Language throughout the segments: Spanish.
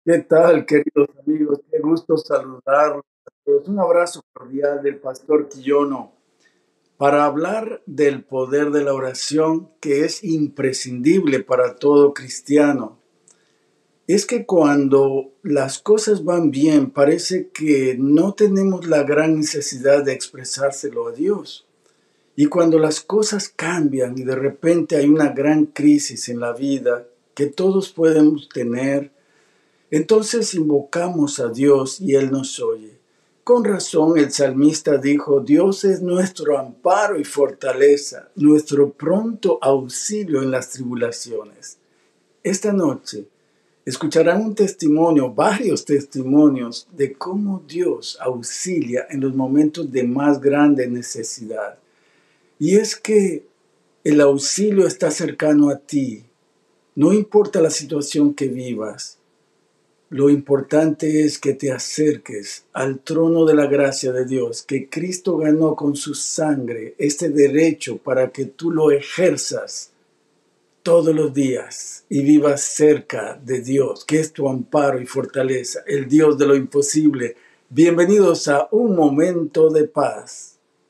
¿Qué tal, queridos amigos? Qué gusto saludarlos a todos. Un abrazo cordial del pastor Quillono para hablar del poder de la oración que es imprescindible para todo cristiano. Es que cuando las cosas van bien, parece que no tenemos la gran necesidad de expresárselo a Dios. Y cuando las cosas cambian y de repente hay una gran crisis en la vida que todos podemos tener, entonces invocamos a Dios y Él nos oye. Con razón el salmista dijo, Dios es nuestro amparo y fortaleza, nuestro pronto auxilio en las tribulaciones. Esta noche escucharán un testimonio, varios testimonios de cómo Dios auxilia en los momentos de más grande necesidad. Y es que el auxilio está cercano a ti, no importa la situación que vivas. Lo importante es que te acerques al trono de la gracia de Dios, que Cristo ganó con su sangre este derecho para que tú lo ejerzas todos los días y vivas cerca de Dios, que es tu amparo y fortaleza, el Dios de lo imposible. Bienvenidos a Un Momento de Paz.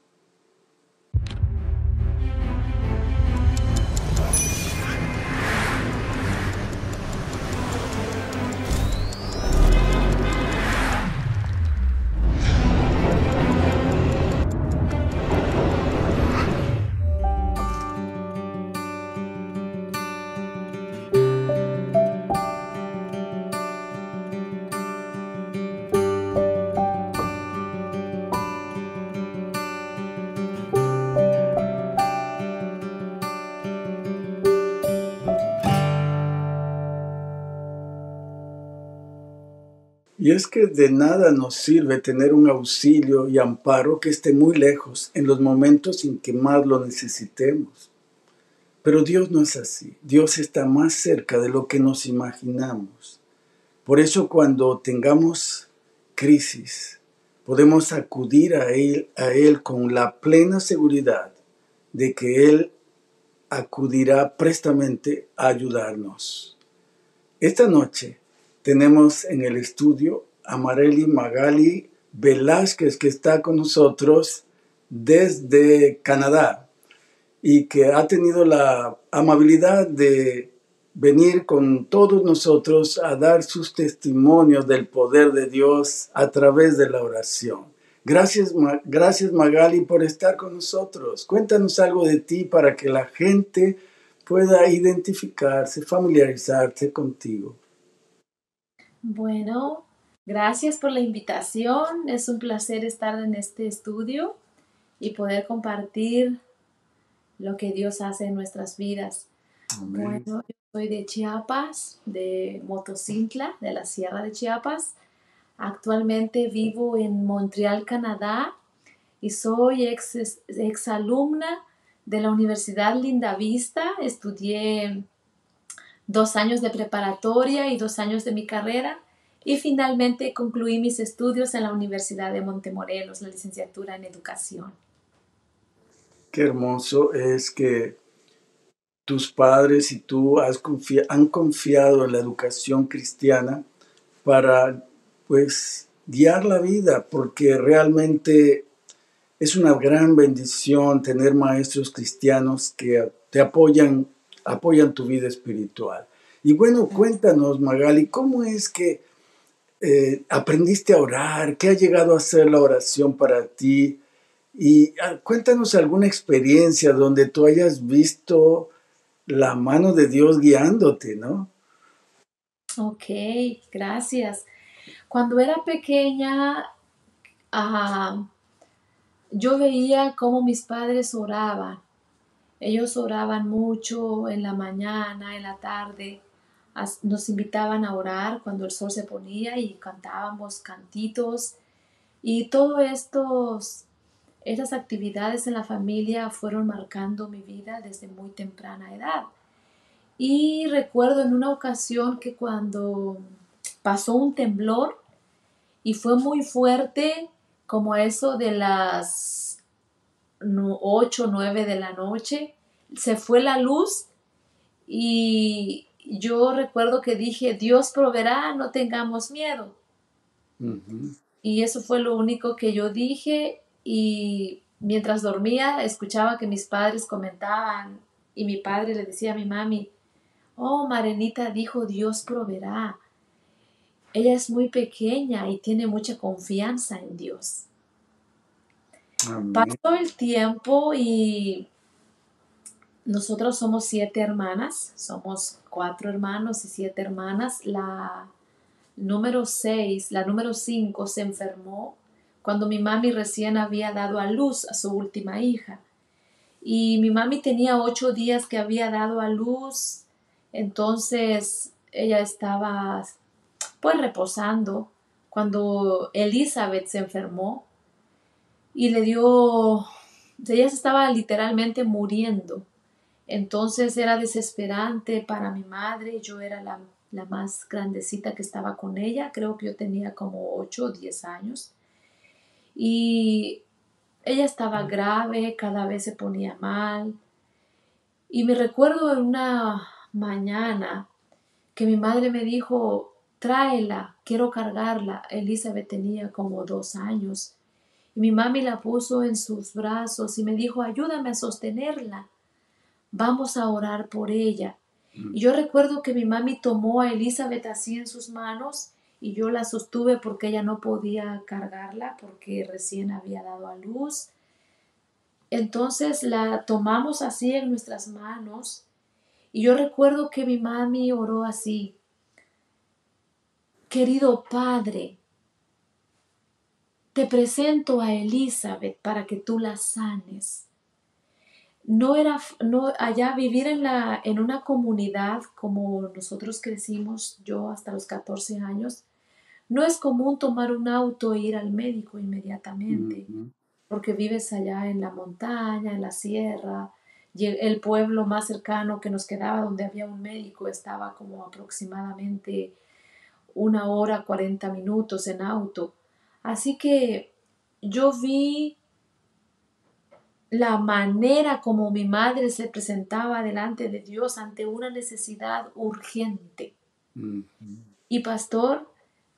Y es que de nada nos sirve tener un auxilio y amparo que esté muy lejos en los momentos en que más lo necesitemos. Pero Dios no es así. Dios está más cerca de lo que nos imaginamos. Por eso cuando tengamos crisis, podemos acudir a Él con la plena seguridad de que Él acudirá prestamente a ayudarnos. Esta noche tenemos en el estudio a Marely Magali Velázquez, que está con nosotros desde Canadá y que ha tenido la amabilidad de venir con todos nosotros a dar sus testimonios del poder de Dios a través de la oración. Gracias Magali por estar con nosotros. Cuéntanos algo de ti para que la gente pueda identificarse, familiarizarse contigo. Bueno, gracias por la invitación. Es un placer estar en este estudio y poder compartir lo que Dios hace en nuestras vidas. Amén. Bueno, yo soy de Chiapas, de Motocintla, de la Sierra de Chiapas. Actualmente vivo en Montreal, Canadá, y soy ex alumna de la Universidad Lindavista. Estudié 2 años de preparatoria y 2 años de mi carrera. Y finalmente concluí mis estudios en la Universidad de Montemorelos, la licenciatura en educación. Qué hermoso es que tus padres y tú han confiado en la educación cristiana para, pues, guiar la vida, porque realmente es una gran bendición tener maestros cristianos que te apoyan tu vida espiritual. Y bueno, cuéntanos, Magali, ¿cómo es que aprendiste a orar? ¿Qué ha llegado a ser la oración para ti? Y cuéntanos alguna experiencia donde tú hayas visto la mano de Dios guiándote, ¿no? Ok, gracias. Cuando era pequeña, ah, yo veía cómo mis padres oraban. Ellos oraban mucho en la mañana, en la tarde. Nos invitaban a orar cuando el sol se ponía y cantábamos cantitos. Y esas actividades en la familia fueron marcando mi vida desde muy temprana edad. Y recuerdo en una ocasión que cuando pasó un temblor y fue muy fuerte, como eso de las 8 o 9 de la noche, se fue la luz y yo recuerdo que dije, Dios proveerá, no tengamos miedo. Ujú. Y eso fue lo único que yo dije y mientras dormía escuchaba que mis padres comentaban y mi padre le decía a mi mami, oh, Marenita dijo Dios proveerá. Ella es muy pequeña y tiene mucha confianza en Dios. Amén. Pasó el tiempo y nosotros somos 7 hermanas, somos 4 hermanos y 7 hermanas. La número 6, la número 5 se enfermó cuando mi mami recién había dado a luz a su última hija. Y mi mami tenía 8 días que había dado a luz, entonces ella estaba pues reposando cuando Elizabeth se enfermó y le dio, ella se estaba literalmente muriendo. Entonces era desesperante para mi madre, yo era la más grandecita que estaba con ella, creo que yo tenía como 8 o 10 años. Y ella estaba grave, cada vez se ponía mal. Y me recuerdo en una mañana que mi madre me dijo, tráela, quiero cargarla. Elizabeth tenía como 2 años. Y mi mami la puso en sus brazos y me dijo, ayúdame a sostenerla, vamos a orar por ella. Y yo recuerdo que mi mami tomó a Elizabeth así en sus manos y yo la sostuve porque ella no podía cargarla porque recién había dado a luz. Entonces la tomamos así en nuestras manos y yo recuerdo que mi mami oró así, querido Padre, te presento a Elizabeth para que tú la sanes. No era, no, allá vivir en una comunidad como nosotros crecimos, yo hasta los 14 años, no es común tomar un auto e ir al médico inmediatamente, Ujú. porque vives allá en la montaña, en la sierra. Y el pueblo más cercano que nos quedaba donde había un médico estaba como aproximadamente 1 hora 40 minutos en auto. Así que yo vi la manera como mi madre se presentaba delante de Dios ante una necesidad urgente. Ujú. Y pastor,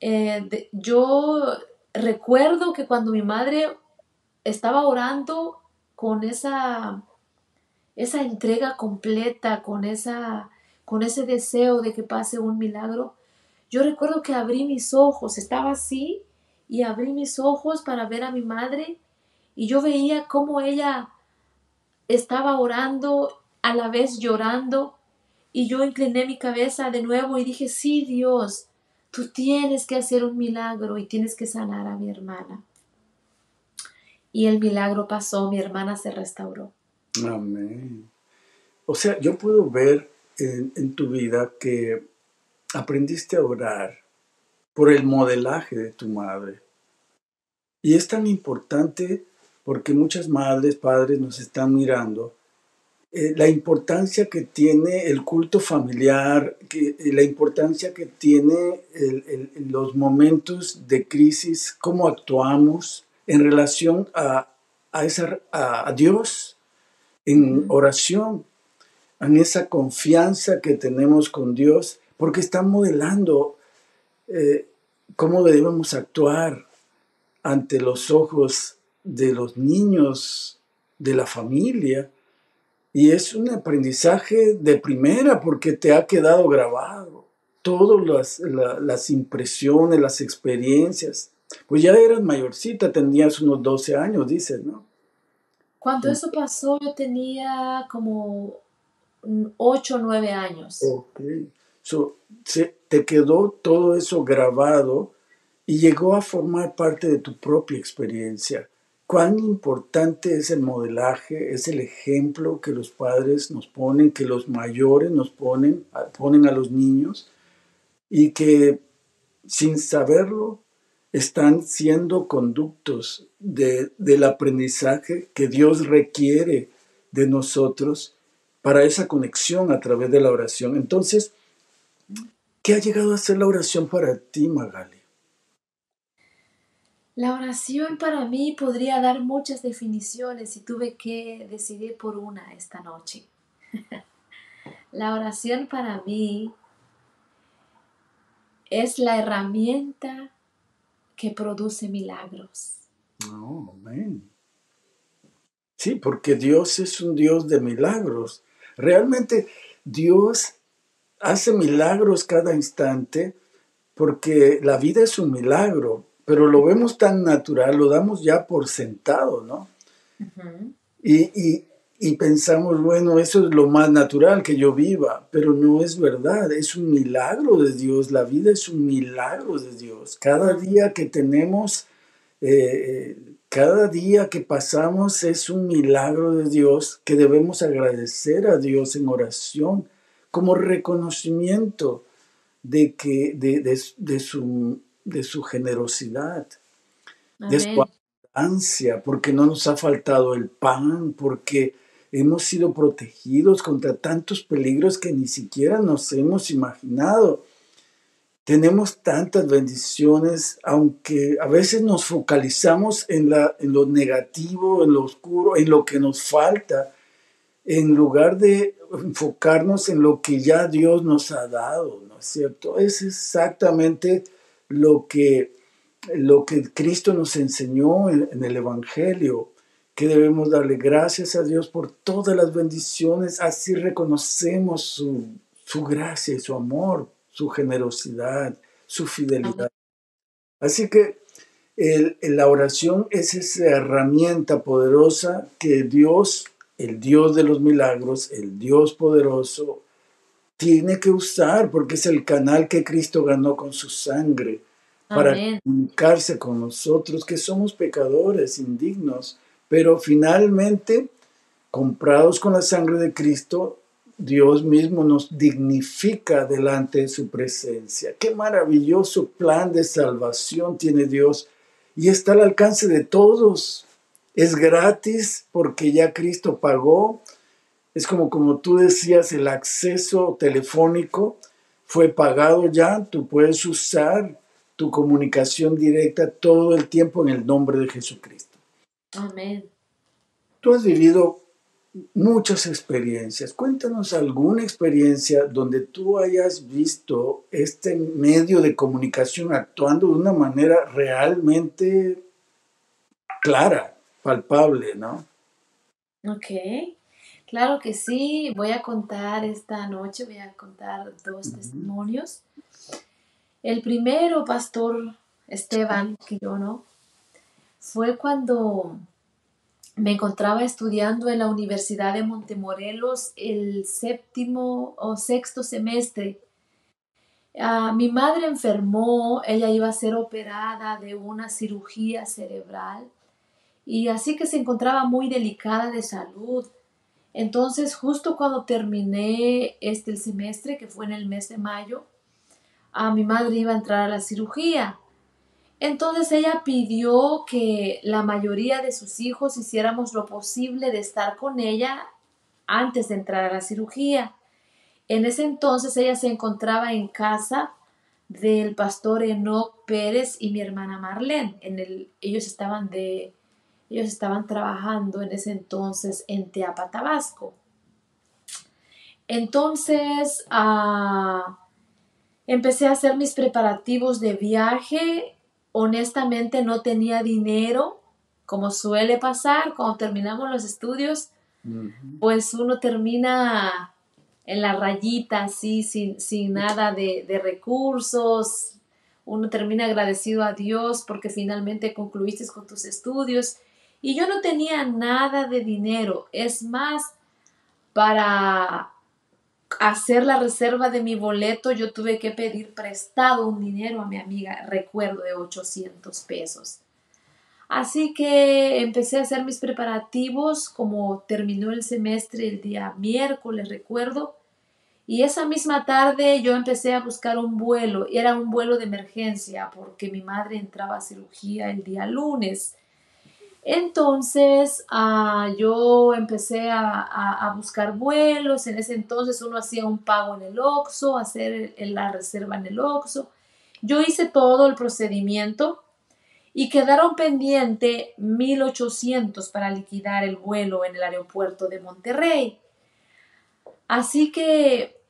yo recuerdo que cuando mi madre estaba orando con esa entrega completa, con ese deseo de que pase un milagro, yo recuerdo que abrí mis ojos, estaba así y abrí mis ojos para ver a mi madre y yo veía cómo ella estaba orando, a la vez llorando, y yo incliné mi cabeza de nuevo y dije, sí, Dios, tú tienes que hacer un milagro y tienes que sanar a mi hermana. Y el milagro pasó, mi hermana se restauró. Amén. O sea, yo puedo ver en tu vida que aprendiste a orar por el modelaje de tu madre. Y es tan importante porque muchas madres, padres nos están mirando. La importancia que tiene el culto familiar, la importancia que tiene los momentos de crisis, cómo actuamos en relación a Dios, en Ujú. oración, en esa confianza que tenemos con Dios, porque está modelando eh, cómo debemos actuar ante los ojos de los niños de la familia. Y es un aprendizaje de primera porque te ha quedado grabado. Todas las impresiones, las experiencias. Pues ya eras mayorcita, tenías unos 12 años, dices, ¿no? Cuando eso pasó, yo tenía como 8 o 9 años. Ok. So, te quedó todo eso grabado y llegó a formar parte de tu propia experiencia. Cuán importante es el modelaje, es el ejemplo que los padres nos ponen, que los mayores nos ponen a los niños y que sin saberlo están siendo conductos del aprendizaje que Dios requiere de nosotros para esa conexión a través de la oración. Entonces, ¿qué ha llegado a ser la oración para ti, Magali? La oración para mí podría dar muchas definiciones y tuve que decidir por una esta noche. La oración para mí es la herramienta que produce milagros. No, amén. Sí, porque Dios es un Dios de milagros. Realmente Dios hace milagros cada instante porque la vida es un milagro, pero lo vemos tan natural, lo damos ya por sentado, ¿no? Ujú. Y pensamos, bueno, eso es lo más natural que yo viva, pero no es verdad, es un milagro de Dios, la vida es un milagro de Dios. Cada Ah, día que tenemos, cada día que pasamos es un milagro de Dios que debemos agradecer a Dios en oración como reconocimiento de su generosidad, de su amén. abundancia, porque no nos ha faltado el pan, porque hemos sido protegidos contra tantos peligros que ni siquiera nos hemos imaginado. Tenemos tantas bendiciones, aunque a veces nos focalizamos en lo negativo, en lo oscuro, en lo que nos falta, en lugar de enfocarnos en lo que ya Dios nos ha dado, ¿no es cierto? Es exactamente lo que, lo que Cristo nos enseñó en el Evangelio, que debemos darle gracias a Dios por todas las bendiciones, así reconocemos su gracia y su amor, su generosidad, su Amén. fidelidad. Así que la oración es esa herramienta poderosa que Dios, el Dios de los milagros, el Dios poderoso, tiene que usar porque es el canal que Cristo ganó con su sangre para Amén. comunicarse con nosotros, que somos pecadores, indignos, pero finalmente, comprados con la sangre de Cristo, Dios mismo nos dignifica delante de su presencia. Qué maravilloso plan de salvación tiene Dios y está al alcance de todos. Es gratis porque ya Cristo pagó. Es como tú decías, el acceso telefónico fue pagado ya. Tú puedes usar tu comunicación directa todo el tiempo en el nombre de Jesucristo. Amén. Tú has vivido muchas experiencias. Cuéntanos alguna experiencia donde tú hayas visto este medio de comunicación actuando de una manera realmente clara, palpable, ¿no? Ok. Claro que sí. Voy a contar esta noche, voy a contar dos Ujú. testimonios. El primero, Pastor Esteban, que yo no, fue cuando me encontraba estudiando en la Universidad de Montemorelos el séptimo o sexto semestre. Mi madre enfermó, ella iba a ser operada de una cirugía cerebral y así que se encontraba muy delicada de salud. Entonces, justo cuando terminé el semestre, que fue en el mes de mayo, a mi madre iba a entrar a la cirugía. Entonces ella pidió que la mayoría de sus hijos hiciéramos lo posible de estar con ella antes de entrar a la cirugía. En ese entonces ella se encontraba en casa del pastor Enoch Pérez y mi hermana Marlene. Ellos estaban trabajando en ese entonces en Teapa, Tabasco. Entonces, empecé a hacer mis preparativos de viaje. Honestamente no tenía dinero, como suele pasar cuando terminamos los estudios, Ujú. pues uno termina en la rayita, así, sin nada de recursos. Uno termina agradecido a Dios porque finalmente concluiste con tus estudios. Y yo no tenía nada de dinero. Es más, para hacer la reserva de mi boleto, yo tuve que pedir prestado un dinero a mi amiga, recuerdo, de 800 pesos. Así que empecé a hacer mis preparativos, como terminó el semestre el día miércoles, recuerdo, y esa misma tarde yo empecé a buscar un vuelo. Era un vuelo de emergencia porque mi madre entraba a cirugía el día lunes. Entonces, yo empecé a buscar vuelos. En ese entonces uno hacía un pago en el Oxxo, hacer la reserva en el Oxxo. Yo hice todo el procedimiento y quedaron pendiente 1,800 para liquidar el vuelo en el aeropuerto de Monterrey. Así que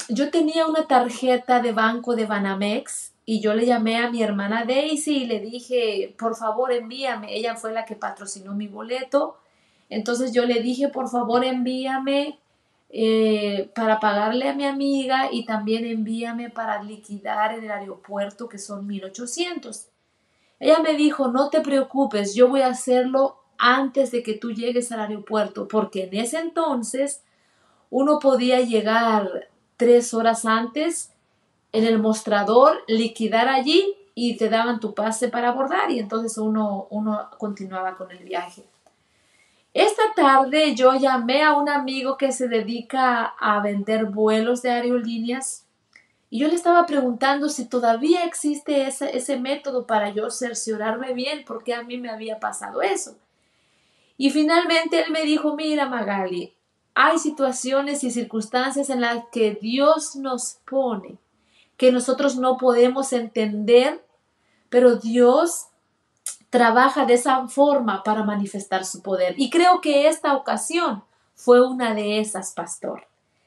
yo tenía una tarjeta de banco de Banamex y yo le llamé a mi hermana Daisy y le dije, por favor envíame. Ella fue la que patrocinó mi boleto. Entonces yo le dije, por favor envíame para pagarle a mi amiga y también envíame para liquidar en el aeropuerto, que son 1,800. Ella me dijo, no te preocupes, yo voy a hacerlo antes de que tú llegues al aeropuerto, porque en ese entonces uno podía llegar 3 horas antes en el mostrador, liquidar allí y te daban tu pase para abordar y entonces uno continuaba con el viaje. Esta tarde yo llamé a un amigo que se dedica a vender vuelos de aerolíneas y yo le estaba preguntando si todavía existe ese método para yo cerciorarme bien porque a mí me había pasado eso. Y finalmente él me dijo, mira Magali, hay situaciones y circunstancias en las que Dios nos pone, que nosotros no podemos entender, pero Dios trabaja de esa forma para manifestar su poder. Y creo que esta ocasión fue una de esas, pastor.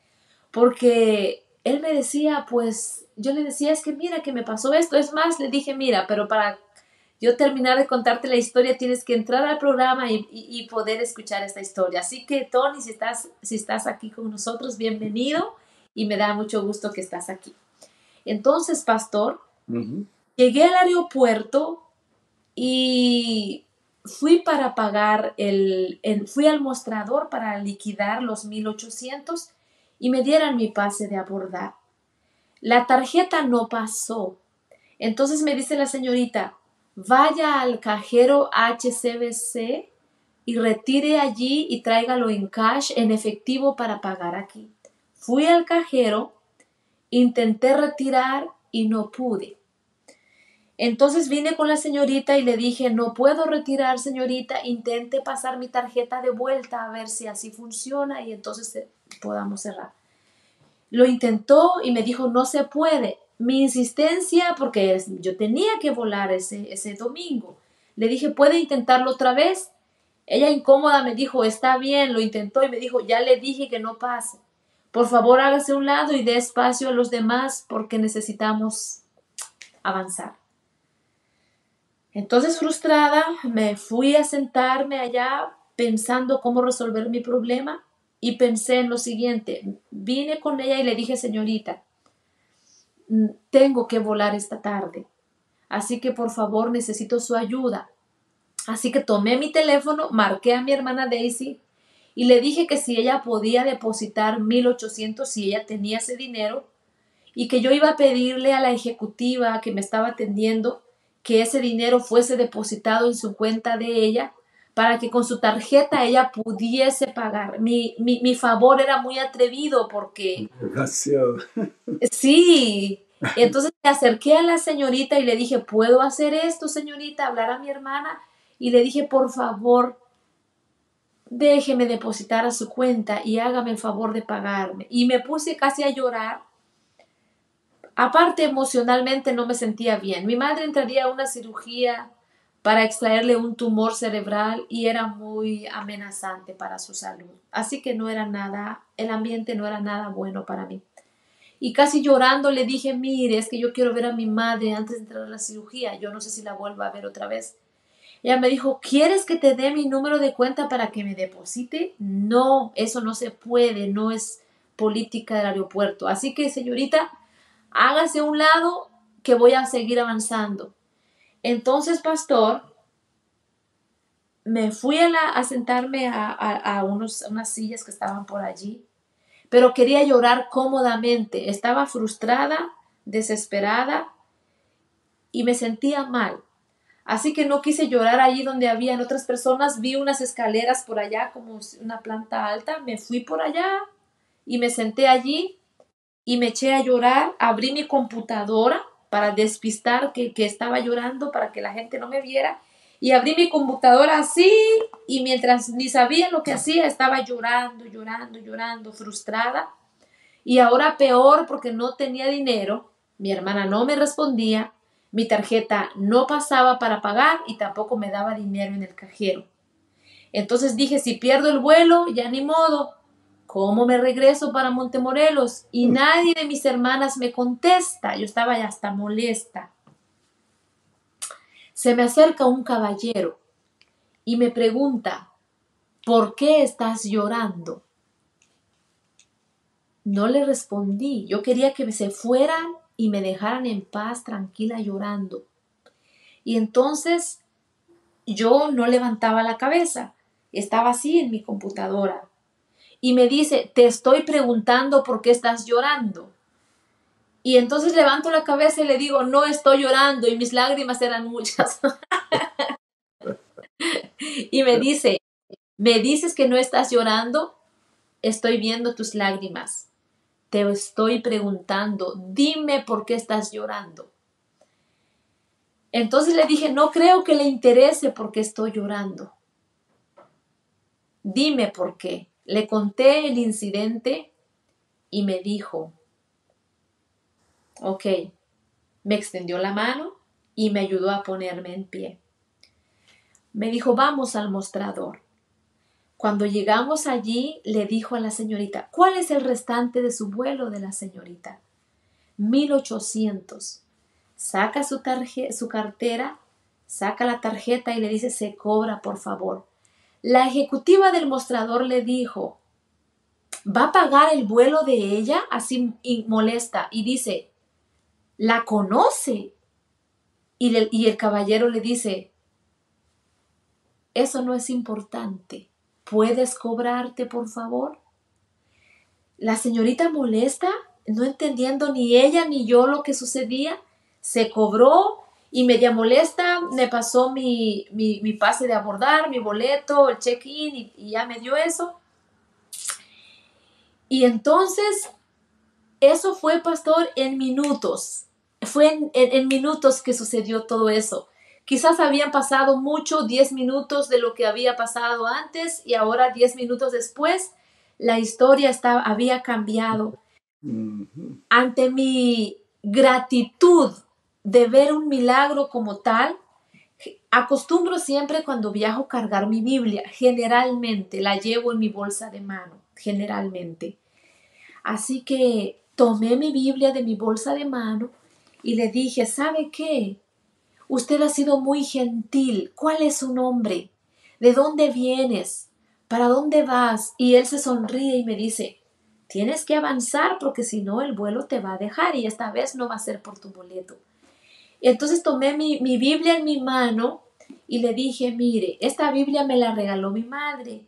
Porque él me decía, pues, yo le decía, es que mira que me pasó esto. Es más, le dije, mira, pero para yo terminar de contarte la historia, tienes que entrar al programa y poder escuchar esta historia. Así que, Tony, si estás aquí con nosotros, bienvenido y me da mucho gusto que estás aquí. Entonces, pastor, llegué al aeropuerto y fui para pagar fui al mostrador para liquidar los 1,800 y me dieran mi pase de abordar. La tarjeta no pasó. Entonces me dice la señorita, vaya al cajero HCBC y retire allí y tráigalo en cash, en efectivo para pagar aquí. Fui al cajero, intenté retirar y no pude. Entonces vine con la señorita y le dije, no puedo retirar, señorita, intente pasar mi tarjeta de vuelta a ver si así funciona y entonces podamos cerrar. Lo intentó y me dijo, no se puede. Mi insistencia, porque yo tenía que volar ese domingo, le dije, ¿puede intentarlo otra vez? Ella incómoda me dijo, está bien, lo intentó y me dijo, ya le dije que no pase. Por favor, hágase a un lado y dé espacio a los demás porque necesitamos avanzar. Entonces, frustrada, me fui a sentarme allá pensando cómo resolver mi problema y pensé en lo siguiente. Vine con ella y le dije, señorita, tengo que volar esta tarde, así que por favor necesito su ayuda. Así que tomé mi teléfono, marqué a mi hermana Daisy y le dije que si ella podía depositar 1,800 si ella tenía ese dinero y que yo iba a pedirle a la ejecutiva que me estaba atendiendo que ese dinero fuese depositado en su cuenta de ella para que con su tarjeta ella pudiese pagar. Mi favor era muy atrevido porque Demasiado. sí. Entonces me acerqué a la señorita y le dije, ¿puedo hacer esto, señorita? Hablar a mi hermana. Y le dije, por favor, déjeme depositar a su cuenta y hágame el favor de pagarme. Y me puse casi a llorar. Aparte, emocionalmente no me sentía bien. Mi madre entraría a una cirugía para extraerle un tumor cerebral y era muy amenazante para su salud. Así que no era nada, el ambiente no era nada bueno para mí. Y casi llorando le dije, mire, es que yo quiero ver a mi madre antes de entrar a la cirugía. Yo no sé si la vuelva a ver otra vez. Ella me dijo, ¿quieres que te dé mi número de cuenta para que me deposite? No, eso no se puede, no es política del aeropuerto. Así que, señorita, hágase a un lado que voy a seguir avanzando. Entonces, pastor, me fui a sentarme a unas sillas que estaban por allí, pero quería llorar cómodamente. Estaba frustrada, desesperada y me sentía mal. Así que no quise llorar allí donde habían otras personas. Vi unas escaleras por allá, como una planta alta. Me fui por allá y me senté allí y me eché a llorar. Abrí mi computadora para despistar que estaba llorando, para que la gente no me viera. Y abrí mi computadora así y mientras ni sabía lo que hacía, estaba llorando, llorando, llorando, frustrada. Y ahora peor porque no tenía dinero. Mi hermana no me respondía. Mi tarjeta no pasaba para pagar y tampoco me daba dinero en el cajero. Entonces dije, si pierdo el vuelo, ya ni modo. ¿Cómo me regreso para Montemorelos? Y nadie de mis hermanas me contesta. Yo estaba ya hasta molesta. Se me acerca un caballero y me pregunta, ¿por qué estás llorando? No le respondí. Yo quería que se fueran y me dejaran en paz, tranquila, llorando. Y entonces yo no levantaba la cabeza. Estaba así en mi computadora. Y me dice, te estoy preguntando por qué estás llorando. Y entonces levanto la cabeza y le digo, no estoy llorando. Y mis lágrimas eran muchas. Y me dices que no estás llorando. Estoy viendo tus lágrimas. Te estoy preguntando, dime por qué estás llorando. Entonces le dije, no creo que le interese por qué estoy llorando. Dime por qué. Le conté el incidente y me dijo, ok, me extendió la mano y me ayudó a ponerme en pie. Me dijo, vamos al mostrador. Cuando llegamos allí, le dijo a la señorita, ¿cuál es el restante de su vuelo de la señorita? 1,800. Saca su cartera, saca la tarjeta y le dice, se cobra, por favor. La ejecutiva del mostrador le dijo, ¿va a pagar el vuelo de ella? Así molesta. Y dice, ¿la conoce? Y el caballero le dice, eso no es importante. ¿Puedes cobrarte, por favor? La señorita molesta, no entendiendo ni ella ni yo lo que sucedía, se cobró y media molesta me pasó mi pase de abordar, mi boleto, el check-in y ya me dio eso. Y entonces, eso fue, pastor, en minutos. Fue en minutos que sucedió todo eso. Quizás habían pasado mucho, 10 minutos de lo que había pasado antes y ahora 10 minutos después, la historia había cambiado. Ante mi gratitud de ver un milagro como tal, acostumbro siempre cuando viajo cargar mi Biblia. Generalmente la llevo en mi bolsa de mano, generalmente. Así que tomé mi Biblia de mi bolsa de mano y le dije, ¿sabe qué? Usted ha sido muy gentil. ¿Cuál es su nombre? ¿De dónde vienes? ¿Para dónde vas? Y él se sonríe y me dice, tienes que avanzar porque si no el vuelo te va a dejar y esta vez no va a ser por tu boleto. Entonces tomé mi Biblia en mi mano y le dije, mire, esta Biblia me la regaló mi madre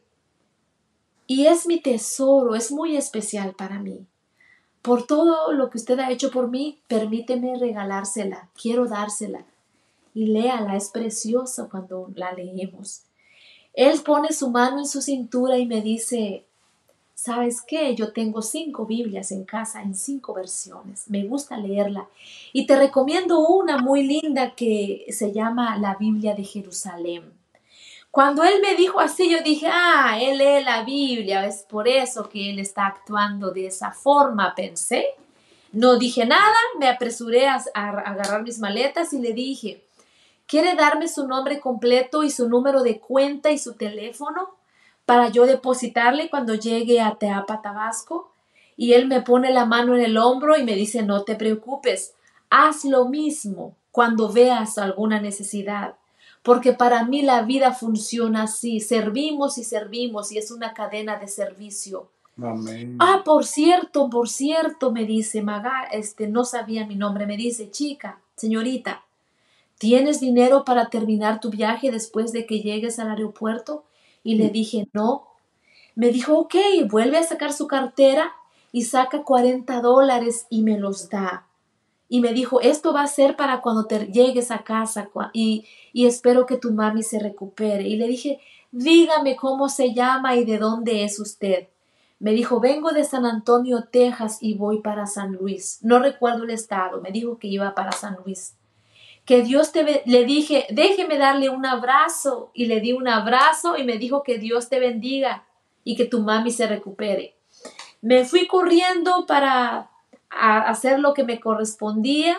y es mi tesoro, es muy especial para mí. Por todo lo que usted ha hecho por mí, permíteme regalársela, quiero dársela. Y léala, es preciosa cuando la leemos. Él pone su mano en su cintura y me dice, ¿sabes qué? Yo tengo 5 Biblias en casa en 5 versiones. Me gusta leerla. Y te recomiendo una muy linda que se llama la Biblia de Jerusalén. Cuando él me dijo así, yo dije, él lee la Biblia, es por eso que él está actuando de esa forma, pensé. No dije nada, me apresuré a agarrar mis maletas y le dije, ¿quiere darme su nombre completo y su número de cuenta y su teléfono para yo depositarle cuando llegue a Teapa, Tabasco? Y él me pone la mano en el hombro y me dice, no te preocupes, haz lo mismo cuando veas alguna necesidad. Porque para mí la vida funciona así, servimos y es una cadena de servicio. Amén. Por cierto, me dice Maga, no sabía mi nombre, me dice, chica, señorita, ¿tienes dinero para terminar tu viaje después de que llegues al aeropuerto? Y le dije, no. Me dijo, ok, vuelve a sacar su cartera y saca $40 y me los da. Y me dijo, esto va a ser para cuando te llegues a casa y espero que tu mami se recupere. Y le dije, dígame cómo se llama y de dónde es usted. Me dijo, vengo de San Antonio, Texas y voy para San Luis. No recuerdo el estado. Me dijo que iba para San Luis. Que Dios le dije, déjeme darle un abrazo. Y le di un abrazo y me dijo que Dios te bendiga y que tu mami se recupere. Me fui corriendo para hacer lo que me correspondía.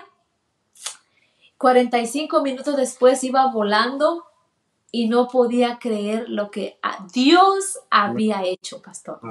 45 minutos después iba volando y no podía creer lo que Dios había hecho, pastor.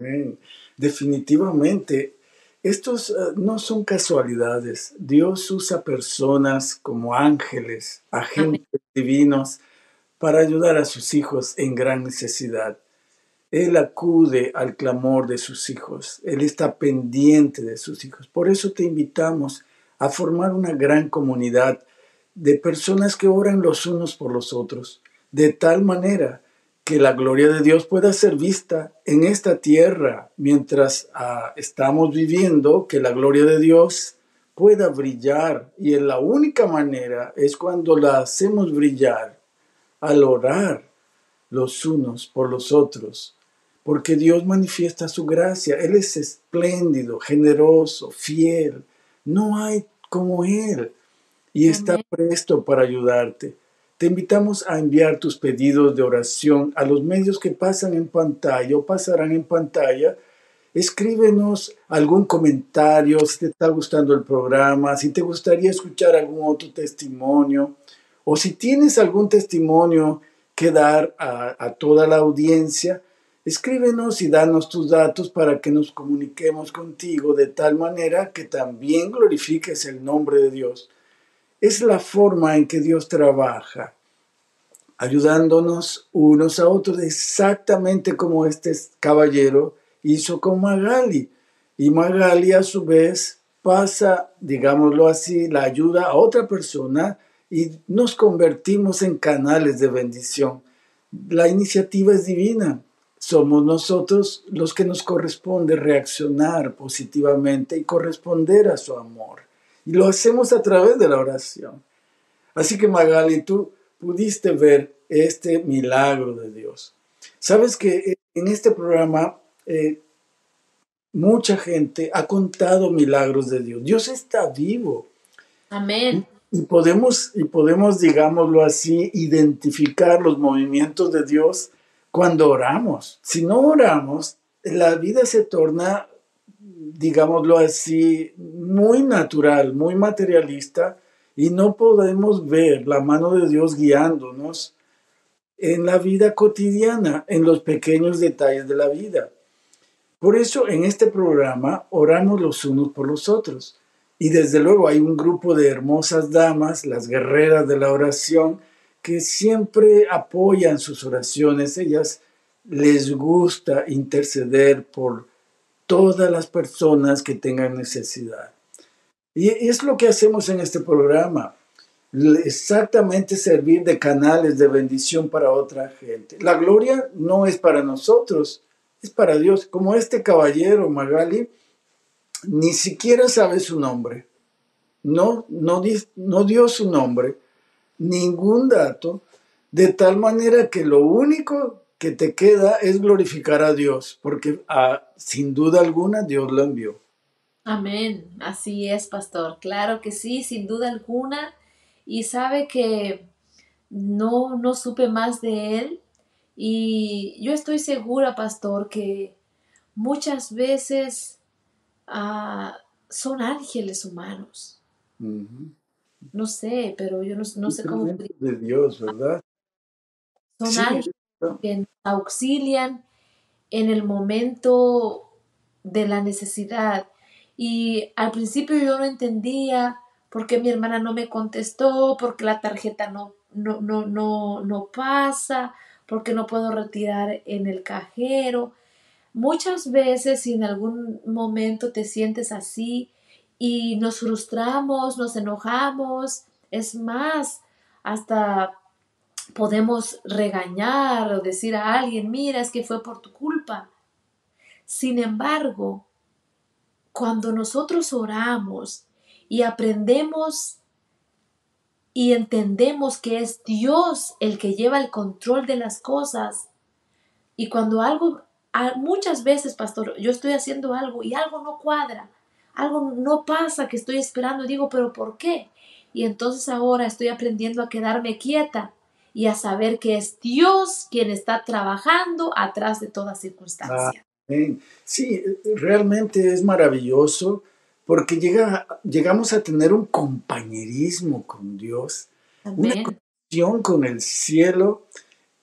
Amén. Definitivamente, estos no son casualidades. Dios usa personas como ángeles, Amén. agentes divinos, para ayudar a sus hijos en gran necesidad. Él acude al clamor de sus hijos. Él está pendiente de sus hijos. Por eso te invitamos a formar una gran comunidad de personas que oran los unos por los otros, de tal manera que la gloria de Dios pueda ser vista en esta tierra mientras estamos viviendo, que la gloria de Dios pueda brillar. Y en la única manera es cuando la hacemos brillar al orar los unos por los otros, porque Dios manifiesta su gracia. Él es espléndido, generoso, fiel. No hay como Él y está Amén. presto para ayudarte. Te invitamos a enviar tus pedidos de oración a los medios que pasan en pantalla o pasarán en pantalla. Escríbenos algún comentario si te está gustando el programa, si te gustaría escuchar algún otro testimonio o si tienes algún testimonio que dar a toda la audiencia. Escríbenos y danos tus datos para que nos comuniquemos contigo de tal manera que también glorifiques el nombre de Dios. Es la forma en que Dios trabaja, ayudándonos unos a otros, exactamente como este caballero hizo con Magali. Y Magali a su vez pasa, digámoslo así, la ayuda a otra persona y nos convertimos en canales de bendición. La iniciativa es divina. Somos nosotros los que nos corresponde reaccionar positivamente y corresponder a su amor. Y lo hacemos a través de la oración. Así que Magali, tú pudiste ver este milagro de Dios. Sabes que en este programa mucha gente ha contado milagros de Dios. Dios está vivo Amén. y podemos, digámoslo así, identificar los movimientos de Dios cuando oramos. Si no oramos, la vida se torna, digámoslo así, muy natural, muy materialista y no podemos ver la mano de Dios guiándonos en la vida cotidiana, en los pequeños detalles de la vida. Por eso en este programa oramos los unos por los otros. Y desde luego hay un grupo de hermosas damas, las guerreras de la oración, que siempre apoyan sus oraciones. Ellas les gusta interceder por todas las personas que tengan necesidad. Y es lo que hacemos en este programa, exactamente servir de canales de bendición para otra gente. La gloria no es para nosotros, es para Dios. Como este caballero Magali, ni siquiera sabe su nombre, no dio su nombre, ningún dato, de tal manera que lo único que te queda es glorificar a Dios, porque sin duda alguna Dios lo envió. Amén. Así es, pastor. Claro que sí, sin duda alguna. Y sabe que no supe más de él. Y yo estoy segura, pastor, que muchas veces son ángeles humanos. Ujú. No sé, pero yo no sé cómo Instrumento de Dios, ¿verdad? son Sí, ángeles que nos auxilian en el momento de la necesidad. Y al principio yo no entendía por qué mi hermana no me contestó, por qué la tarjeta no pasa, por qué no puedo retirar en el cajero. Muchas veces, si en algún momento te sientes así y nos frustramos, nos enojamos, es más, hasta podemos regañar o decir a alguien, mira, es que fue por tu culpa. Sin embargo, cuando nosotros oramos y aprendemos y entendemos que es Dios el que lleva el control de las cosas, y cuando algo, muchas veces, pastor, yo estoy haciendo algo y algo no cuadra, algo no pasa que estoy esperando, y digo, pero ¿por qué? Y entonces ahora estoy aprendiendo a quedarme quieta y a saber que es Dios quien está trabajando atrás de toda circunstancia. Amén. Sí, realmente es maravilloso porque llegamos a tener un compañerismo con Dios, una Amén. conexión con el cielo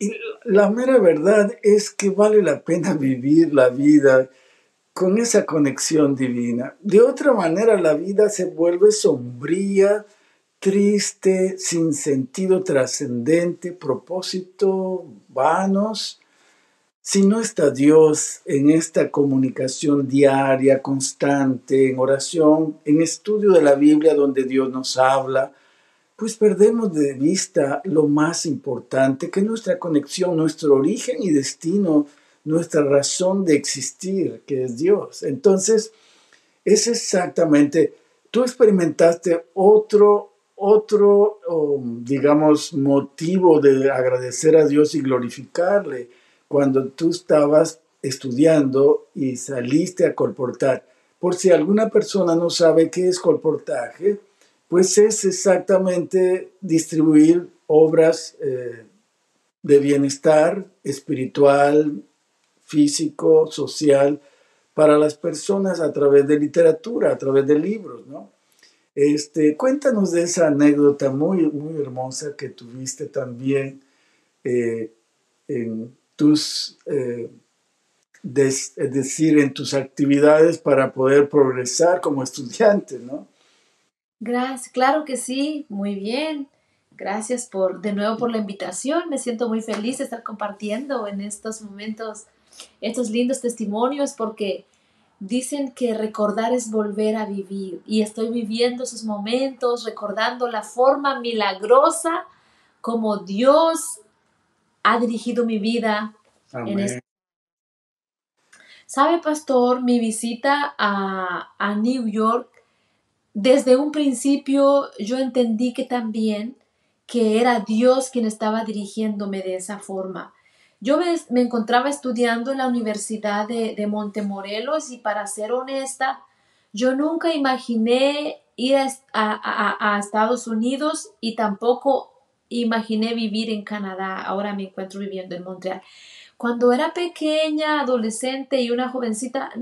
Y la mera verdad es que vale la pena vivir la vida con esa conexión divina. De otra manera, la vida se vuelve sombría, triste, sin sentido trascendente, propósito vanos. Si no está Dios en esta comunicación diaria, constante, en oración, en estudio de la Biblia donde Dios nos habla, pues perdemos de vista lo más importante, que es nuestra conexión, nuestro origen y destino, nuestra razón de existir, que es Dios. Entonces, es exactamente, tú experimentaste digamos, motivo de agradecer a Dios y glorificarle cuando tú estabas estudiando y saliste a colportar. Por si alguna persona no sabe qué es colportaje, pues es exactamente distribuir obras de bienestar espiritual, físico, social, para las personas a través de literatura, a través de libros, ¿no? Cuéntanos de esa anécdota muy, muy hermosa que tuviste también eh, en tus, es decir, en tus actividades para poder progresar como estudiante, ¿no? Gracias, claro que sí, muy bien. Gracias de nuevo por la invitación. Me siento muy feliz de estar compartiendo en estos momentos estos lindos testimonios porque dicen que recordar es volver a vivir y estoy viviendo esos momentos, recordando la forma milagrosa como Dios ha dirigido mi vida en este. Amén. ¿Sabe, pastor? Mi visita a New York, desde un principio yo entendí que también que era Dios quien estaba dirigiéndome de esa forma. Yo me encontraba estudiando en la Universidad de Montemorelos y para ser honesta, yo nunca imaginé ir a Estados Unidos y tampoco imaginé vivir en Canadá. Ahora me encuentro viviendo en Montreal. Cuando era pequeña, adolescente y una jovencita,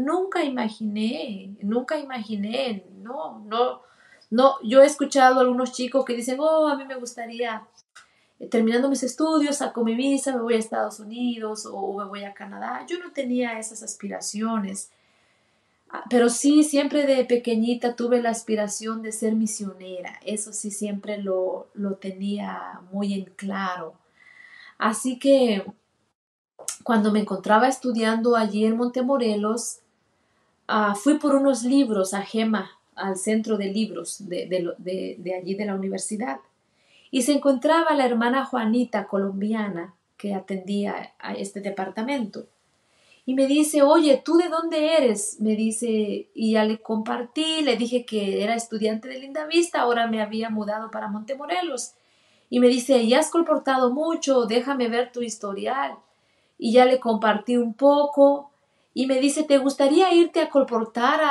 nunca imaginé, no, no, no. Yo he escuchado a algunos chicos que dicen, oh, a mí me gustaría, terminando mis estudios, saco mi visa, me voy a Estados Unidos o me voy a Canadá. Yo no tenía esas aspiraciones, pero sí, siempre de pequeñita tuve la aspiración de ser misionera. Eso sí, siempre lo tenía muy en claro. Así que cuando me encontraba estudiando allí en Montemorelos, fui por unos libros a Gema, al centro de libros de allí de la universidad. Y se encontraba la hermana Juanita, colombiana, que atendía a este departamento. Y me dice, oye, ¿tú de dónde eres? Me dice, y ya le compartí, le dije que era estudiante de Lindavista, ahora me había mudado para Montemorelos. Y me dice, ya has colportado mucho, déjame ver tu historial. Y ya le compartí un poco y me dice, ¿te gustaría irte a colportar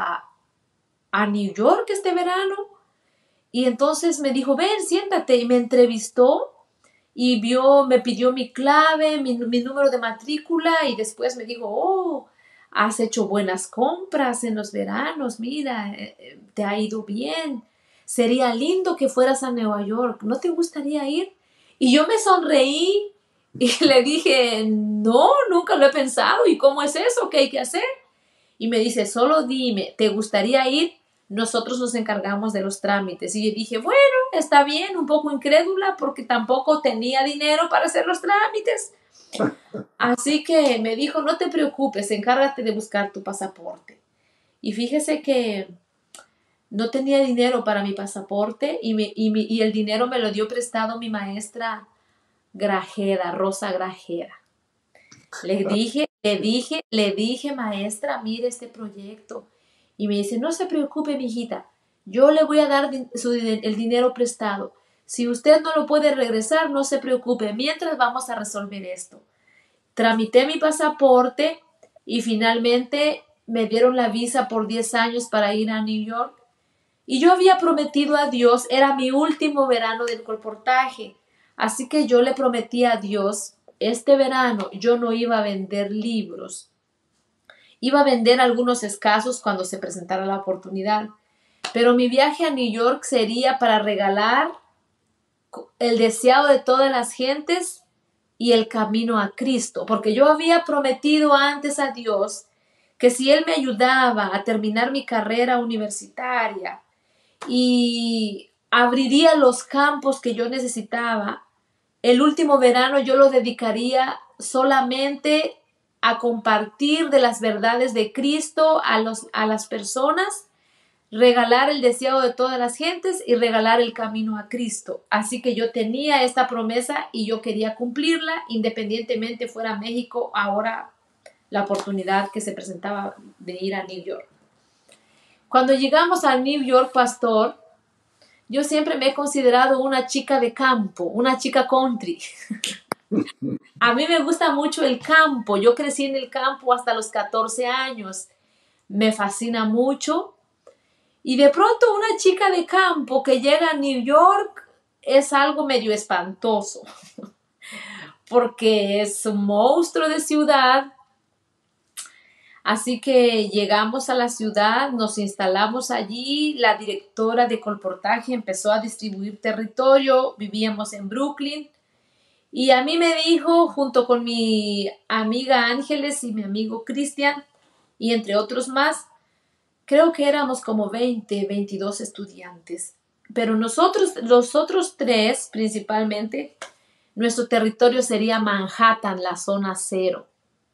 a New York este verano? Y entonces me dijo, ven, siéntate, y me entrevistó y me pidió mi clave, mi número de matrícula y después me dijo, oh, has hecho buenas compras en los veranos, mira, te ha ido bien, sería lindo que fueras a Nueva York, ¿no te gustaría ir? Y yo me sonreí y le dije, no, nunca lo he pensado, ¿y cómo es eso? ¿Qué hay que hacer? Y me dice, solo dime, ¿te gustaría ir? Nosotros nos encargamos de los trámites. Y yo dije, bueno, está bien, un poco incrédula porque tampoco tenía dinero para hacer los trámites. Así que me dijo, no te preocupes, encárgate de buscar tu pasaporte. Y fíjese que no tenía dinero para mi pasaporte y el dinero me lo dio prestado mi maestra Grajeda, Rosa Grajeda. Le dije, maestra, mire este proyecto. Y me dice, no se preocupe, mijita, yo le voy a dar el dinero prestado. Si usted no lo puede regresar, no se preocupe, mientras vamos a resolver esto. Tramité mi pasaporte y finalmente me dieron la visa por 10 años para ir a New York. Y yo había prometido a Dios, era mi último verano del colportaje. Así que yo le prometí a Dios, este verano yo no iba a vender libros. Iba a vender algunos escasos cuando se presentara la oportunidad. Pero mi viaje a New York sería para regalar el deseado de todas las gentes, y el camino a Cristo, porque yo había prometido antes a Dios que si Él me ayudaba a terminar mi carrera universitaria y abriría los campos que yo necesitaba, el último verano yo lo dedicaría solamente a compartir de las verdades de Cristo a las personas, regalar el deseo de todas las gentes y regalar el camino a Cristo. Así que yo tenía esta promesa y yo quería cumplirla, independientemente fuera a México, ahora la oportunidad que se presentaba de ir a New York. Cuando llegamos a New York, pastor, yo siempre me he considerado una chica de campo, una chica country. A mí me gusta mucho el campo. Yo crecí en el campo hasta los 14 años. Me fascina mucho. Y de pronto una chica de campo que llega a New York es algo medio espantoso, porque es un monstruo de ciudad. Así que llegamos a la ciudad, nos instalamos allí, la directora de colportaje empezó a distribuir territorio, vivíamos en Brooklyn y a mí me dijo, junto con mi amiga Ángeles y mi amigo Cristian y entre otros más, creo que éramos como 20, 22 estudiantes, pero nosotros, los otros tres principalmente, nuestro territorio sería Manhattan, la zona cero.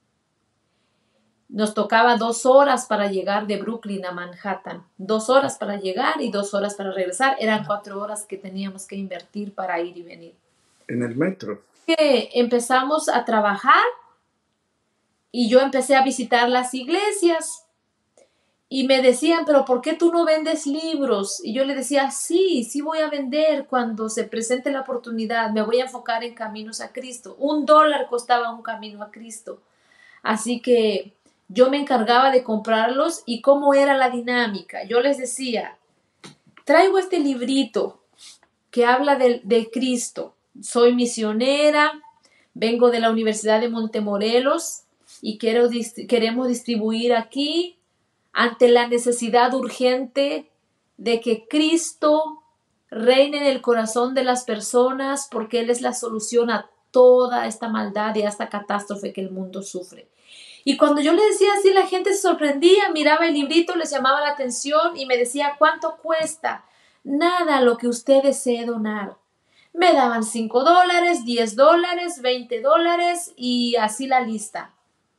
Nos tocaba 2 horas para llegar de Brooklyn a Manhattan. 2 horas para llegar y 2 horas para regresar. Eran 4 horas que teníamos que invertir para ir y venir. En el metro. Que empezamos a trabajar y yo empecé a visitar las iglesias y me decían, pero ¿por qué tú no vendes libros? Y yo le decía, sí, sí voy a vender cuando se presente la oportunidad. Me voy a enfocar en caminos a Cristo. $1 costaba un camino a Cristo. Así que yo me encargaba de comprarlos y cómo era la dinámica. Yo les decía, traigo este librito que habla de Cristo. Soy misionera, vengo de la Universidad de Montemorelos y queremos distribuir aquí ante la necesidad urgente de que Cristo reine en el corazón de las personas porque Él es la solución a toda esta maldad y a esta catástrofe que el mundo sufre. Y cuando yo le decía así, la gente se sorprendía, miraba el librito, les llamaba la atención y me decía, ¿cuánto cuesta? Nada, lo que usted desee donar. Me daban $5, $10, $20 y así la lista.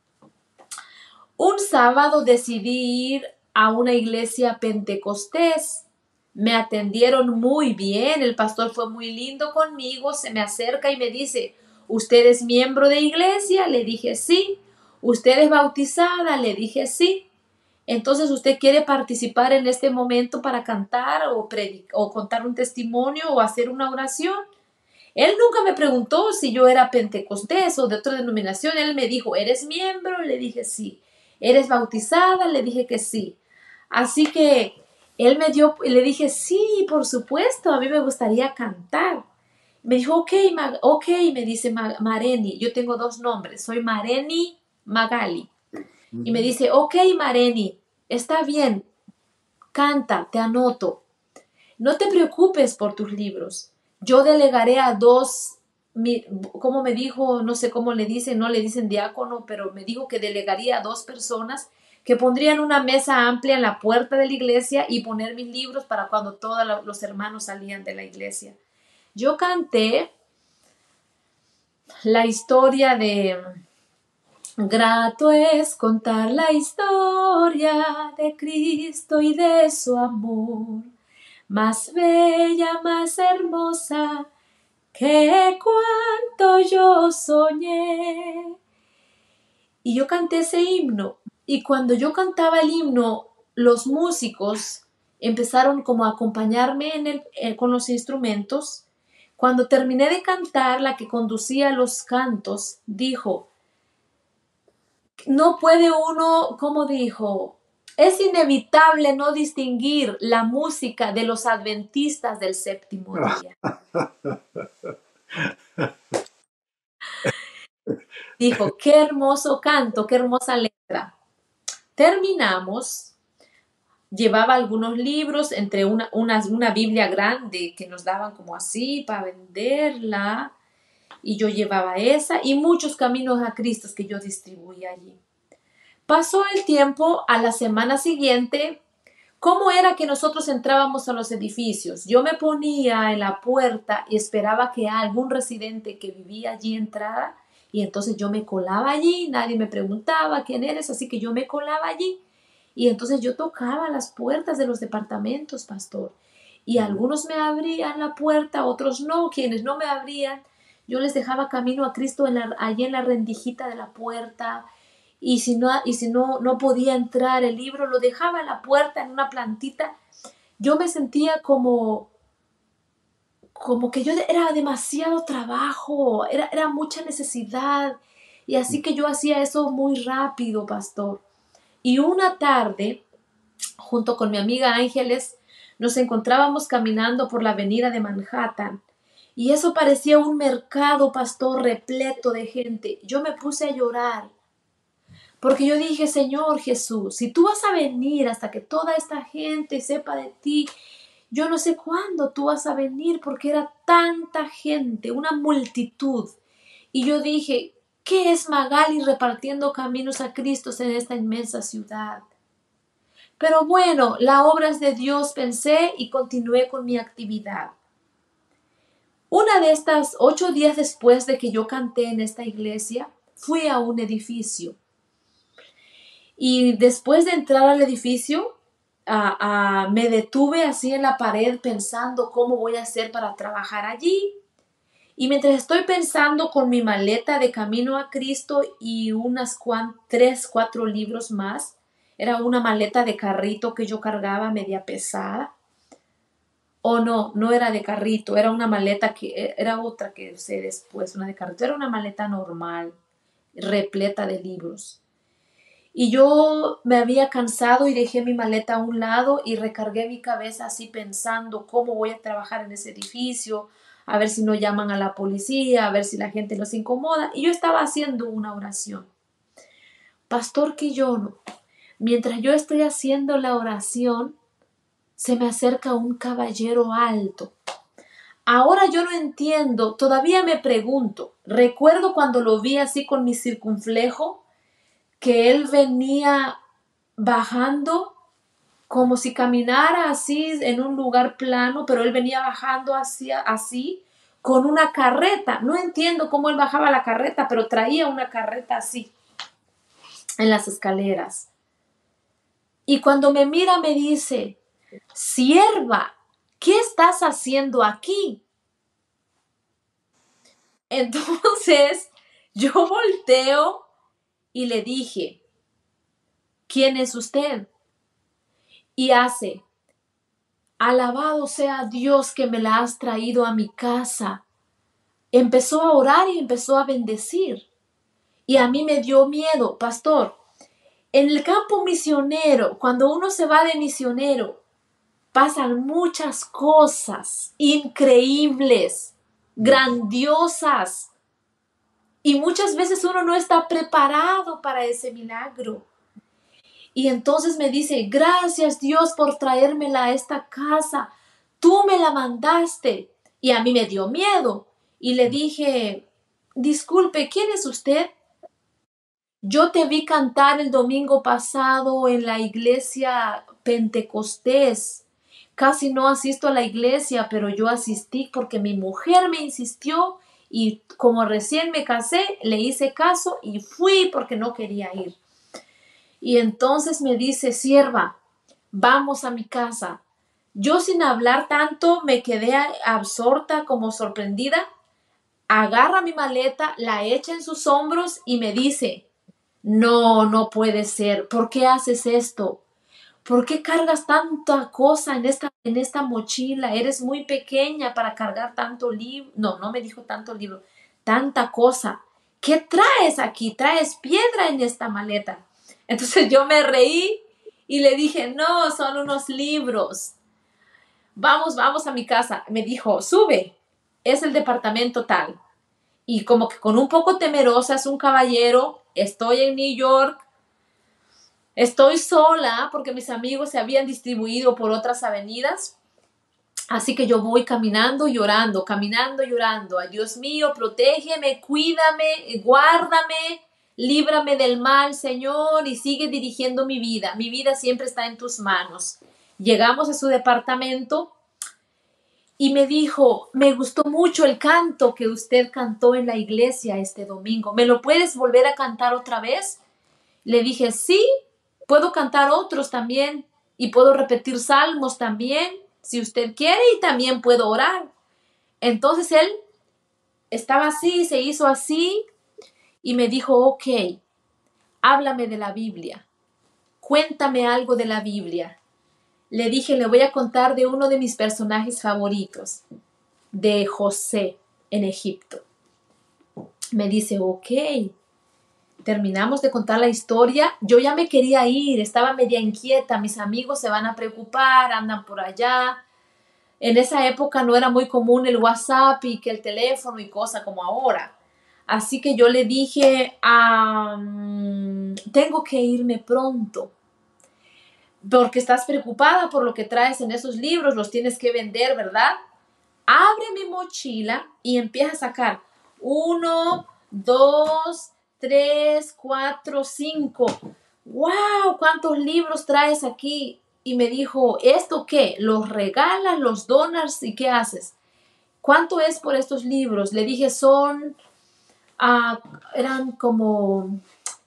Un sábado decidí ir a una iglesia pentecostés. Me atendieron muy bien, el pastor fue muy lindo conmigo, se me acerca y me dice, ¿usted es miembro de iglesia? Le dije sí. ¿Usted es bautizada? Le dije sí. Entonces, ¿usted quiere participar en este momento para cantar o contar un testimonio o hacer una oración? Él nunca me preguntó si yo era pentecostés o de otra denominación. Él me dijo, ¿eres miembro? Le dije sí. ¿Eres bautizada? Le dije que sí. Así que él me dio, y le dije, sí, por supuesto, a mí me gustaría cantar. Me dijo, ok, me dice Mareni. Yo tengo 2 nombres, soy Mareni Magali. Y me dice, ok, Mareni, está bien, canta, te anoto. No te preocupes por tus libros. Yo delegaré a 2, como me dijo, no sé cómo le dicen, no le dicen diácono, pero me dijo que delegaría a 2 personas que pondrían una mesa amplia en la puerta de la iglesia y poner mis libros para cuando todos los hermanos salían de la iglesia. Yo canté la historia de Grato es contar la historia de Cristo y de su amor, más bella, más hermosa que cuanto yo soñé. Y yo canté ese himno. Y cuando yo cantaba el himno, los músicos empezaron como a acompañarme con los instrumentos. Cuando terminé de cantar, la que conducía los cantos dijo, no puede uno, como dijo, es inevitable no distinguir la música de los adventistas del 7º día. Dijo, qué hermoso canto, qué hermosa letra. Terminamos, llevaba algunos libros, una Biblia grande que nos daban como así para venderla. Y yo llevaba esa y muchos caminos a Cristo que yo distribuía allí. Pasó el tiempo, a la semana siguiente, ¿cómo era que nosotros entrábamos a los edificios? Yo me ponía en la puerta y esperaba que algún residente que vivía allí entrara y entonces yo me colaba allí, nadie me preguntaba quién eres, así que yo me colaba allí y entonces yo tocaba las puertas de los departamentos, pastor, y algunos me abrían la puerta, otros no, quienes no me abrían, yo les dejaba camino a Cristo allí en la rendijita de la puerta. Y si no podía entrar el libro, lo dejaba en la puerta, en una plantita. Yo me sentía como que yo era demasiado trabajo, era mucha necesidad. Y así que yo hacía eso muy rápido, pastor. Y una tarde, junto con mi amiga Ángeles, nos encontrábamos caminando por la avenida de Manhattan. Y eso parecía un mercado, pastor, repleto de gente. Yo me puse a llorar. Porque yo dije, Señor Jesús, si tú vas a venir hasta que toda esta gente sepa de ti, yo no sé cuándo tú vas a venir porque era tanta gente, una multitud. Y yo dije, ¿qué es Magali repartiendo caminos a Cristo en esta inmensa ciudad? Pero bueno, la obra es de Dios, pensé y continué con mi actividad. Una de estas 8 días después de que yo canté en esta iglesia, fui a un edificio. Y después de entrar al edificio, me detuve así en la pared pensando cómo voy a hacer para trabajar allí. Y mientras estoy pensando con mi maleta de camino a Cristo y unas 3, 4 libros más, era una maleta de carrito que yo cargaba media pesada. O no, no era de carrito, era una maleta que era otra que usé después, una de carrito, era una maleta normal, repleta de libros. Y yo me había cansado y dejé mi maleta a un lado y recargué mi cabeza así pensando cómo voy a trabajar en ese edificio, a ver si no llaman a la policía, a ver si la gente los incomoda. Y yo estaba haciendo una oración. Pastor Quillono, mientras yo estoy haciendo la oración, se me acerca un caballero alto. Ahora yo no entiendo, todavía me pregunto, recuerdo cuando lo vi así con mi circunflejo, que él venía bajando como si caminara así en un lugar plano, pero él venía bajando así con una carreta. No entiendo cómo él bajaba la carreta, pero traía una carreta así en las escaleras. Y cuando me mira me dice, sierva, ¿qué estás haciendo aquí? Entonces yo volteo y le dije, ¿quién es usted? Y hace, alabado sea Dios que me la has traído a mi casa. Empezó a orar y empezó a bendecir. Y a mí me dio miedo, pastor. En el campo misionero, cuando uno se va de misionero, pasan muchas cosas increíbles, grandiosas. Y muchas veces uno no está preparado para ese milagro. Y entonces me dice, gracias Dios por traérmela a esta casa. Tú me la mandaste. Y a mí me dio miedo. Y le dije, disculpe, ¿quién es usted? Yo te vi cantar el domingo pasado en la iglesia Pentecostés. Casi no asisto a la iglesia, pero yo asistí porque mi mujer me insistió y como recién me casé, le hice caso y fui porque no quería ir. Y entonces me dice, sierva, vamos a mi casa. Yo sin hablar tanto me quedé absorta como sorprendida. Agarra mi maleta, la echa en sus hombros y me dice, no, no puede ser. ¿Por qué haces esto? ¿Por qué cargas tanta cosa en esta mochila? Eres muy pequeña para cargar tanto libro. No, no me dijo tanto libro, tanta cosa. ¿Qué traes aquí? ¿Traes piedra en esta maleta? Entonces yo me reí y le dije, no, son unos libros. Vamos a mi casa. Me dijo, sube, es el departamento tal. Y como que con un poco temerosa, es un caballero, estoy en New York, estoy sola porque mis amigos se habían distribuido por otras avenidas. Así que yo voy caminando y orando, caminando y orando. Ay, Dios mío, protégeme, cuídame, guárdame, líbrame del mal, Señor, y sigue dirigiendo mi vida. Mi vida siempre está en tus manos. Llegamos a su departamento y me dijo, me gustó mucho el canto que usted cantó en la iglesia este domingo. ¿Me lo puedes volver a cantar otra vez? Le dije, sí, puedo cantar otros también y puedo repetir salmos también, si usted quiere, y también puedo orar. Entonces él estaba así, se hizo así y me dijo, ok, háblame de la Biblia, cuéntame algo de la Biblia. Le dije, le voy a contar de uno de mis personajes favoritos, de José en Egipto. Me dice, ok. Terminamos de contar la historia. Yo ya me quería ir, estaba media inquieta. Mis amigos se van a preocupar, andan por allá. En esa época no era muy común el WhatsApp y que el teléfono y cosas como ahora. Así que yo le dije, tengo que irme pronto, porque estás preocupada por lo que traes en esos libros, los tienes que vender, ¿verdad? Abre mi mochila y empieza a sacar 1, 2, 3, 4, 5. ¡Wow! ¿Cuántos libros traes aquí? Y me dijo, ¿esto qué? ¿Los regalas, los donas y qué haces? ¿Cuánto es por estos libros? Le dije, eran como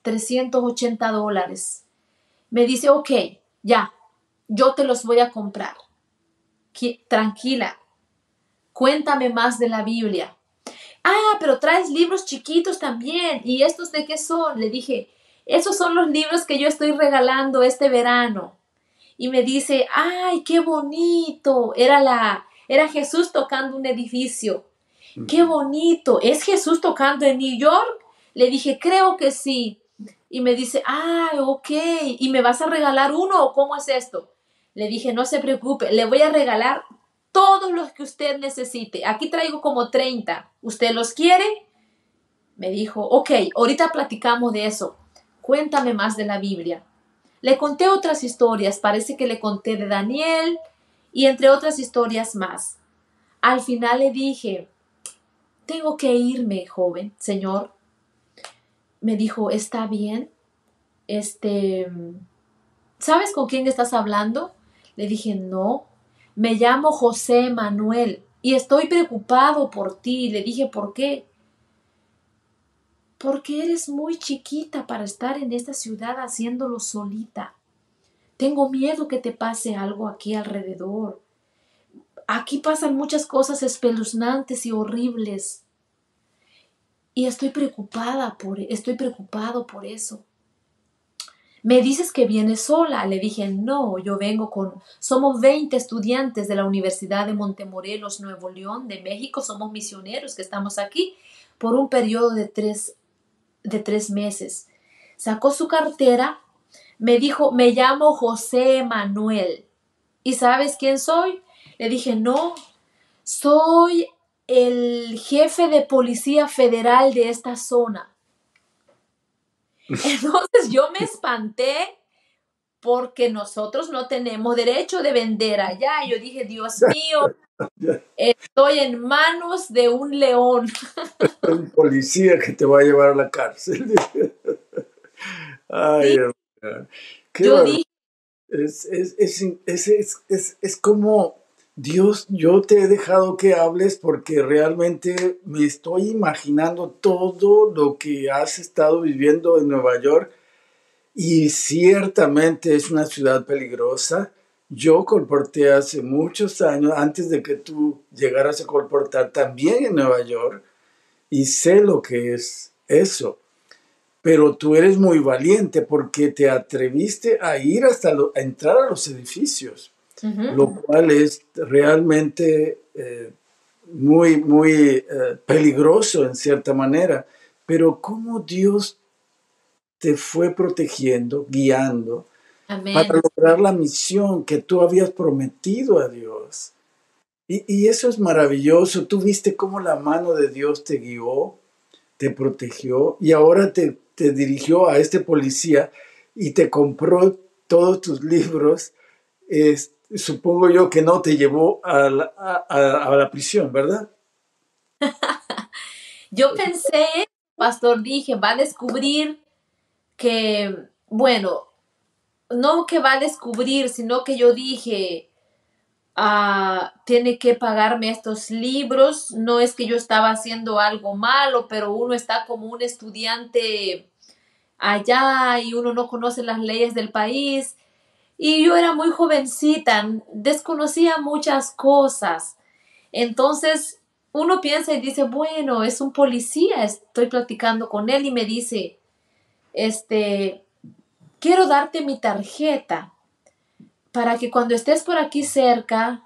$380. Me dice, ok, ya, yo te los voy a comprar. Tranquila, cuéntame más de la Biblia. Pero traes libros chiquitos también. ¿Y estos de qué son? Le dije, esos son los libros que yo estoy regalando este verano. Y me dice, ¡ay, qué bonito! Era Jesús tocando un edificio. ¡Qué bonito! ¿Es Jesús tocando en New York? Le dije, creo que sí. Y me dice, ok. ¿Y me vas a regalar uno o cómo es esto? Le dije, no se preocupe, le voy a regalar todos los que usted necesite. Aquí traigo como 30. ¿Usted los quiere? Me dijo, ok, ahorita platicamos de eso. Cuéntame más de la Biblia. Le conté otras historias, parece que le conté de Daniel y entre otras historias más. Al final le dije, tengo que irme, joven, señor. Me dijo, ¿está bien? ¿Sabes con quién estás hablando? Le dije, no, me llamo José Manuel y estoy preocupado por ti. Le dije, ¿por qué? Porque eres muy chiquita para estar en esta ciudad haciéndolo solita. Tengo miedo que te pase algo aquí alrededor. Aquí pasan muchas cosas espeluznantes y horribles. Y estoy preocupado por eso. Me dices que vienes sola. Le dije, no, somos 20 estudiantes de la Universidad de Montemorelos, Nuevo León, de México. Somos misioneros que estamos aquí por un periodo de tres meses. Sacó su cartera, me dijo, me llamo José Manuel. ¿Y sabes quién soy? Le dije, no, soy el jefe de policía federal de esta zona. Entonces yo me espanté porque nosotros no tenemos derecho de vender allá. Yo dije, Dios mío, estoy en manos de un león. Un policía que te va a llevar a la cárcel. Ay, Sí, hermano. Qué yo barbaridad. dije, Es como, Dios, yo te he dejado que hables porque realmente me estoy imaginando todo lo que has estado viviendo en Nueva York y ciertamente es una ciudad peligrosa. Yo colporté hace muchos años, antes de que tú llegaras a colportar también en Nueva York y sé lo que es eso. Pero tú eres muy valiente porque te atreviste a ir a entrar a los edificios, lo cual es realmente muy, muy peligroso en cierta manera. Pero cómo Dios te fue protegiendo, guiando para amén, lograr la misión que tú habías prometido a Dios. Y eso es maravilloso. Tú viste cómo la mano de Dios te guió, te protegió y ahora te dirigió a este policía y te compró todos tus libros. supongo yo que no te llevó a la prisión, ¿verdad? Yo pensé, pastor, dije, va a descubrir que, bueno, no que va a descubrir, sino que yo dije, tiene que pagarme estos libros. No es que yo estaba haciendo algo malo, pero uno está como un estudiante allá y uno no conoce las leyes del país. Y yo era muy jovencita, desconocía muchas cosas. Entonces uno piensa y dice, bueno, es un policía, estoy platicando con él y me dice, este, quiero darte mi tarjeta para que cuando estés por aquí cerca,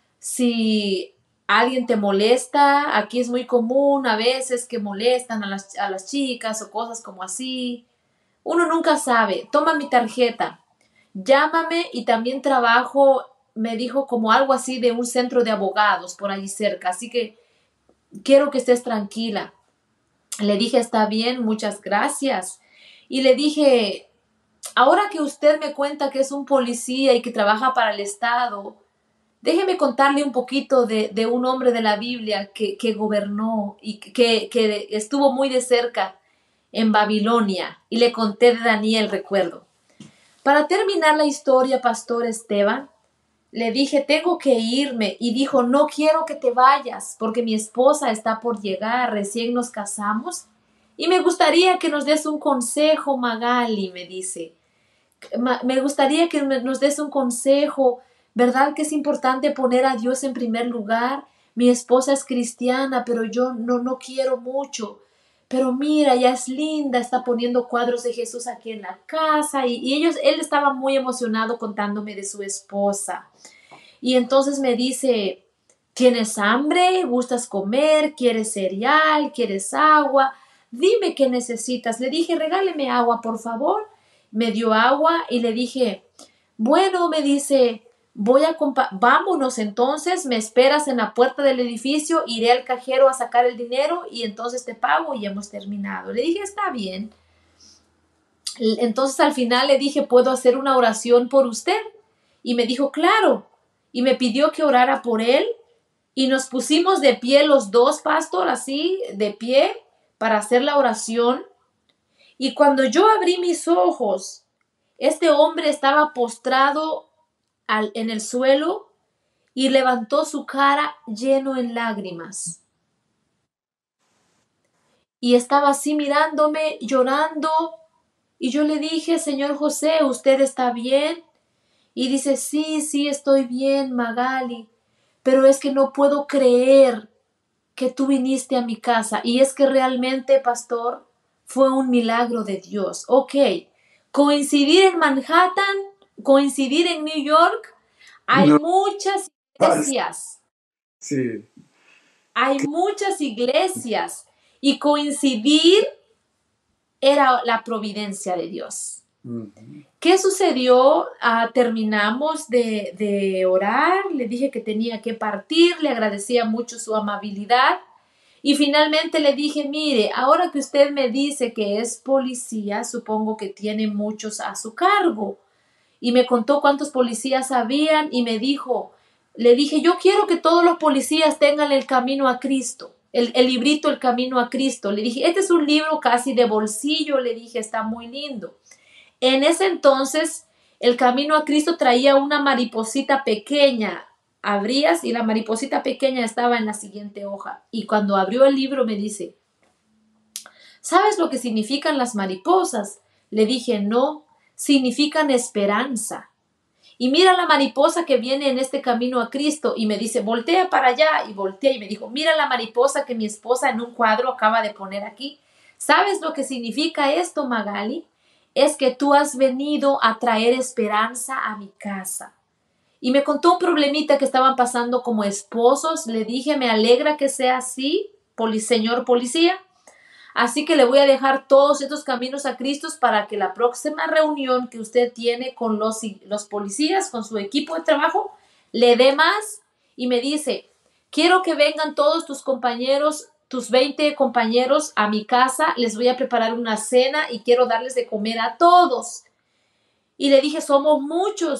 si alguien te molesta, aquí es muy común a veces que molestan a las chicas o cosas como así. Uno nunca sabe. Toma mi tarjeta, llámame y también trabajo, me dijo como algo así de un centro de abogados por allí cerca. Así que quiero que estés tranquila. Le dije, está bien, muchas gracias. Y le dije, ahora que usted me cuenta que es un policía y que trabaja para el Estado, déjeme contarle un poquito de un hombre de la Biblia que gobernó y que estuvo muy de cerca en Babilonia. Y le conté de Daniel, recuerdo. Para terminar la historia, Pastor Esteban, le dije, tengo que irme. Y dijo, no quiero que te vayas porque mi esposa está por llegar, recién nos casamos. Y me gustaría que nos des un consejo, Magali, me dice. Me gustaría que nos des un consejo. ¿Verdad que es importante poner a Dios en primer lugar? Mi esposa es cristiana, pero yo no quiero mucho. Pero mira, ya es linda, está poniendo cuadros de Jesús aquí en la casa y él estaba muy emocionado contándome de su esposa. Y entonces me dice, ¿tienes hambre? ¿Gustas comer? ¿Quieres cereal? ¿Quieres agua? Dime qué necesitas. Le dije, regáleme agua, por favor. Me dio agua y le dije, bueno, me dice, vámonos entonces, me esperas en la puerta del edificio, iré al cajero a sacar el dinero y entonces te pago y hemos terminado. Le dije, está bien. Entonces al final le dije, ¿puedo hacer una oración por usted? Y me dijo, claro. Y me pidió que orara por él y nos pusimos de pie los dos, pastor, así, de pie, para hacer la oración. Y cuando yo abrí mis ojos, este hombre estaba postrado en el suelo y levantó su cara lleno en lágrimas. Y estaba así mirándome, llorando. Y yo le dije, señor José, ¿usted está bien? Y dice, sí, sí, estoy bien, Magali, pero es que no puedo creer que tú viniste a mi casa. Y es que realmente, pastor, fue un milagro de Dios. Ok, coincidir en Manhattan, coincidir en New York, hay No, muchas iglesias, sí. hay muchas iglesias y coincidir era la providencia de Dios. Ujú. ¿Qué sucedió? Terminamos de orar, le dije que tenía que partir, le agradecía mucho su amabilidad y finalmente le dije, mire, ahora que usted me dice que es policía, supongo que tiene muchos a su cargo. Y me contó cuántos policías habían y me dijo, le dije, yo quiero que todos los policías tengan el camino a Cristo, el librito El Camino a Cristo. Le dije, este es un libro casi de bolsillo, le dije, está muy lindo. En ese entonces, el camino a Cristo traía una mariposita pequeña. Abrías y la mariposita pequeña estaba en la siguiente hoja. Y cuando abrió el libro me dice, ¿sabes lo que significan las mariposas? Le dije, no, significan esperanza. Y mira la mariposa que viene en este camino a Cristo y me dice, voltea para allá y voltea y me dijo, mira la mariposa que mi esposa en un cuadro acaba de poner aquí. ¿Sabes lo que significa esto, Magali? Es que tú has venido a traer esperanza a mi casa. Y me contó un problemita que estaban pasando como esposos. Le dije, me alegra que sea así, señor policía. Así que le voy a dejar todos estos caminos a Cristo para que la próxima reunión que usted tiene con los policías, con su equipo de trabajo, le dé más y me dice, quiero que vengan todos tus compañeros, tus 20 compañeros a mi casa, les voy a preparar una cena y quiero darles de comer a todos. Y le dije, somos muchos.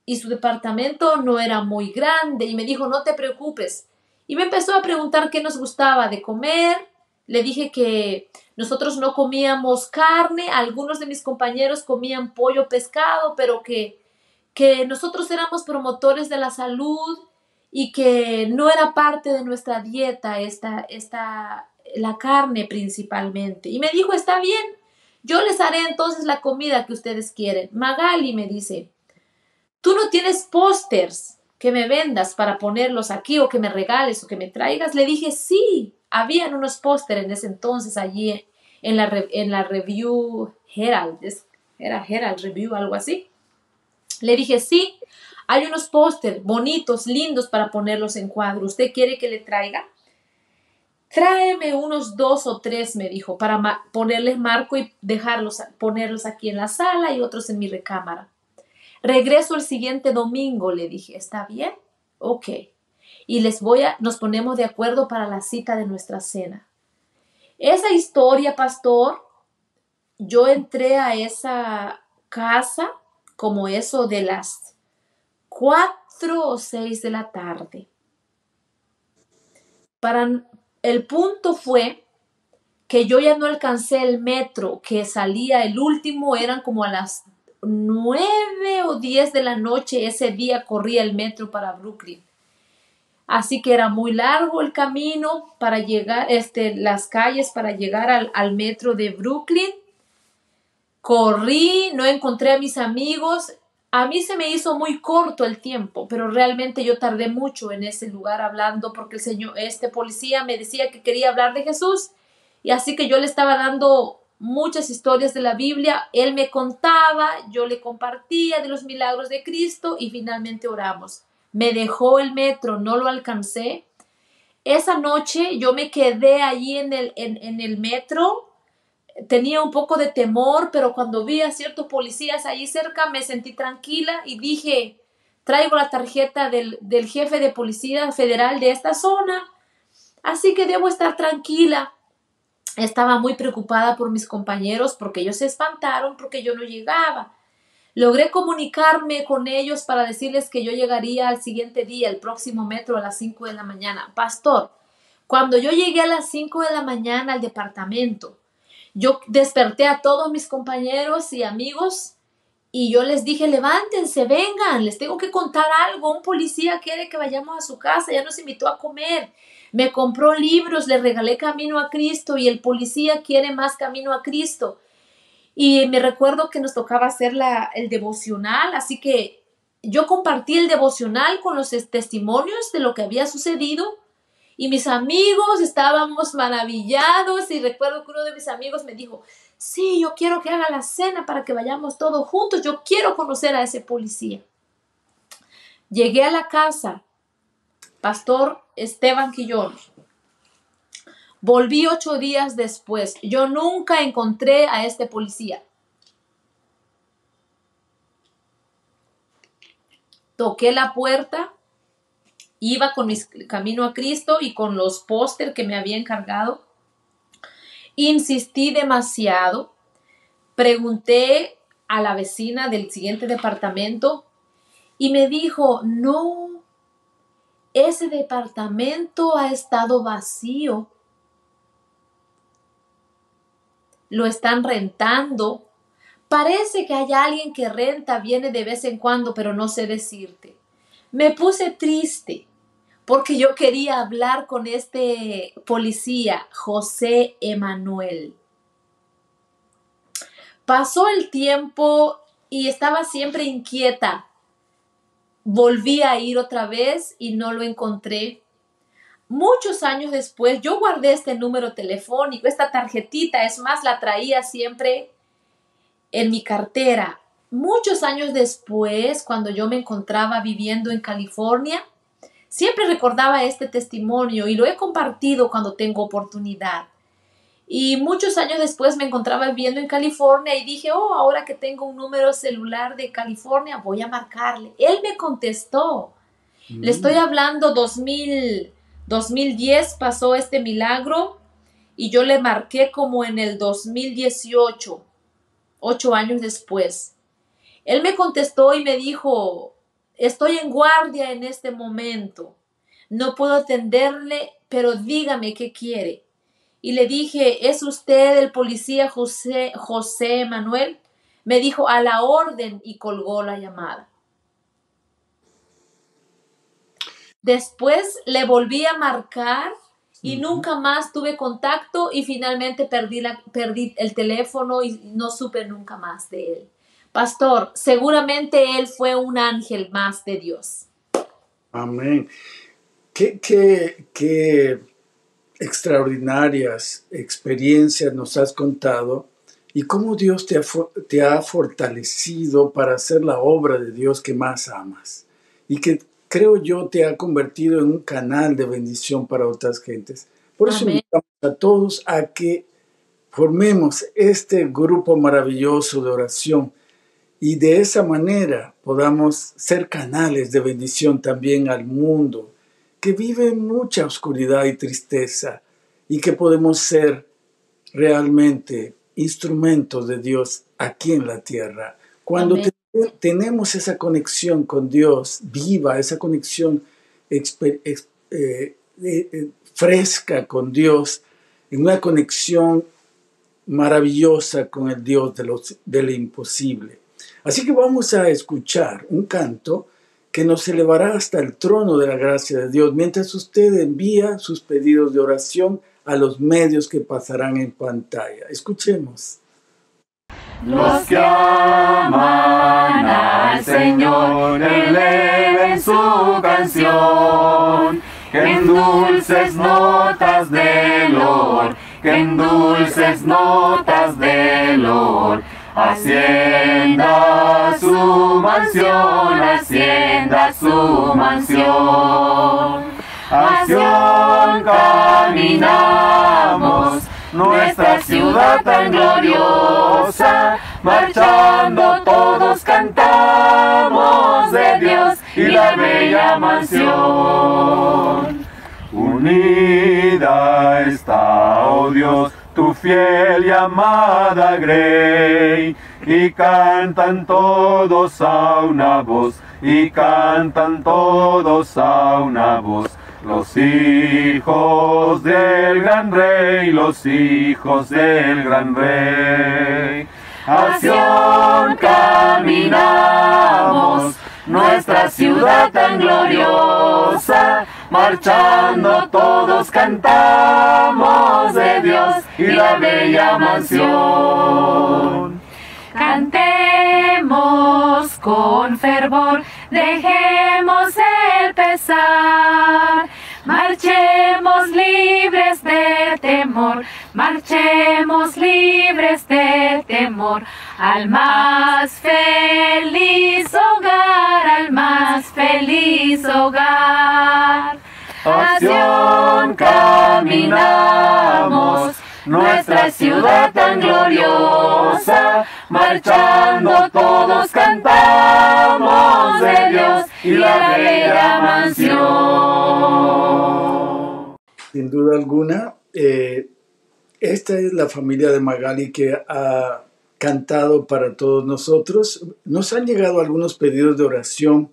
y su departamento no era muy grande y me dijo, no te preocupes. Y me empezó a preguntar qué nos gustaba de comer. Le dije que nosotros no comíamos carne, algunos de mis compañeros comían pollo, pescado, pero que nosotros éramos promotores de la salud y que no era parte de nuestra dieta la carne principalmente. Y me dijo, está bien, yo les haré entonces la comida que ustedes quieren. Magali me dice, ¿tú no tienes pósters que me vendas para ponerlos aquí o que me regales o que me traigas? Le dije, sí, habían unos pósters en ese entonces allí en la Review Herald, era Herald Review, algo así. Le dije, sí, hay unos pósters bonitos, lindos para ponerlos en cuadro. ¿Usted quiere que le traiga? Tráeme unos 2 o 3, me dijo, para ponerles marco y ponerlos aquí en la sala y otros en mi recámara. Regreso el siguiente domingo, le dije, ¿está bien? Ok. Y nos ponemos de acuerdo para la cita de nuestra cena. Esa historia, pastor, yo entré a esa casa como eso de las 4 o 6 de la tarde. El punto fue que yo ya no alcancé el metro, que salía el último, eran como a las 9 o 10 de la noche, ese día corría el metro para Brooklyn. Así que era muy largo el camino para llegar, las calles para llegar al metro de Brooklyn. Corrí, no encontré a mis amigos. A mí se me hizo muy corto el tiempo, pero realmente yo tardé mucho en ese lugar hablando porque este policía me decía que quería hablar de Jesús. Y así que yo le estaba dando muchas historias de la Biblia. Él me contaba, yo le compartía de los milagros de Cristo y finalmente oramos. Me dejó el metro, no lo alcancé. Esa noche yo me quedé allí en el metro. Tenía un poco de temor, pero cuando vi a ciertos policías allí cerca me sentí tranquila y dije, traigo la tarjeta del jefe de policía federal de esta zona, así que debo estar tranquila. Estaba muy preocupada por mis compañeros porque ellos se espantaron porque yo no llegaba. Logré comunicarme con ellos para decirles que yo llegaría al siguiente día, el próximo metro, a las 5 de la mañana. Pastor, cuando yo llegué a las 5 de la mañana al departamento, yo desperté a todos mis compañeros y amigos y yo les dije, levántense, vengan, les tengo que contar algo. Un policía quiere que vayamos a su casa, ya nos invitó a comer. Me compró libros, le regalé Camino a Cristo y el policía quiere más Camino a Cristo. Y me recuerdo que nos tocaba hacer el devocional, así que yo compartí el devocional con los testimonios de lo que había sucedido y mis amigos estábamos maravillados y recuerdo que uno de mis amigos me dijo, sí, yo quiero que haga la cena para que vayamos todos juntos, yo quiero conocer a ese policía. Llegué a la casa, Pastor Esteban Quillón. Volví 8 días después. Yo nunca encontré a este policía. Toqué la puerta, iba con mi Camino a Cristo y con los póster que me había encargado. Insistí demasiado. Pregunté a la vecina del siguiente departamento y me dijo, no, ese departamento ha estado vacío. Lo están rentando. Parece que hay alguien que renta, viene de vez en cuando, pero no sé decirte. Me puse triste porque yo quería hablar con este policía, José Emanuel. Pasó el tiempo y estaba siempre inquieta. Volví a ir otra vez y no lo encontré. Muchos años después, yo guardé este número telefónico, esta tarjetita, es más, la traía siempre en mi cartera. Muchos años después, cuando yo me encontraba viviendo en California, siempre recordaba este testimonio y lo he compartido cuando tengo oportunidad. Y muchos años después me encontraba viviendo en California y dije, oh, ahora que tengo un número celular de California, voy a marcarle. Él me contestó. Le estoy hablando 2010 pasó este milagro y yo le marqué como en el 2018, 8 años después. Él me contestó y me dijo, estoy en guardia en este momento. No puedo atenderle, pero dígame qué quiere. Y le dije, ¿es usted el policía José Manuel? Me dijo, a la orden, y colgó la llamada. Después le volví a marcar y nunca más tuve contacto y finalmente perdí el teléfono y no supe nunca más de él. Pastor, seguramente él fue un ángel más de Dios. Amén. Qué extraordinarias experiencias nos has contado y cómo Dios te ha fortalecido para hacer la obra de Dios que más amas y que creo yo te ha convertido en un canal de bendición para otras gentes. Por eso Amén. invitamos a todos a que formemos este grupo maravilloso de oración y de esa manera podamos ser canales de bendición también al mundo que vive en mucha oscuridad y tristeza y que podemos ser realmente instrumentos de Dios aquí en la tierra. Cuando tenemos esa conexión con Dios viva, esa conexión fresca con Dios, en una conexión maravillosa con el Dios de lo imposible. Así que vamos a escuchar un canto que nos elevará hasta el trono de la gracia de Dios, mientras usted envía sus pedidos de oración a los medios que pasarán en pantalla. Escuchemos. Los que aman al Señor, eleven su canción, que en dulces notas de loor, que en dulces notas de loor, ascienda su mansión, ascienda su mansión. A Sión caminamos, nuestra ciudad tan gloriosa, marchando todos cantamos de Dios y la bella mansión. Unida está, oh Dios, tu fiel y amada Grey, y cantan todos a una voz, y cantan todos a una voz. Los hijos del gran rey, los hijos del gran rey. A Sión caminamos, nuestra ciudad tan gloriosa, marchando todos cantamos de Dios y la bella mansión. Cantemos con fervor, dejemos el pesar, marchemos libres de temor, marchemos libres de temor, al más feliz hogar, al más feliz hogar. A Sión caminamos, nuestra ciudad tan gloriosa, marchando todos cantamos de Dios y la bella mansión. Sin duda alguna, esta es la familia de Magali que ha cantado para todos nosotros. Nos han llegado algunos pedidos de oración.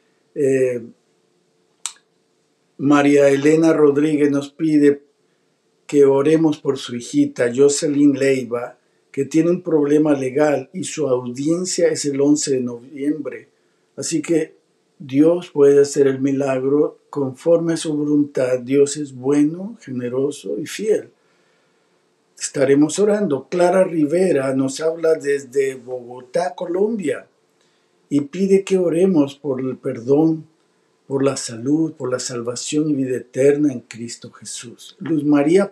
María Elena Rodríguez nos pide que oremos por su hijita Jocelyn Leiva, que tiene un problema legal y su audiencia es el 11 de noviembre. Así que Dios puede hacer el milagro conforme a su voluntad. Dios es bueno, generoso y fiel. Estaremos orando. Clara Rivera nos habla desde Bogotá, Colombia, y pide que oremos por el perdón, por la salud, por la salvación y vida eterna en Cristo Jesús. Luz María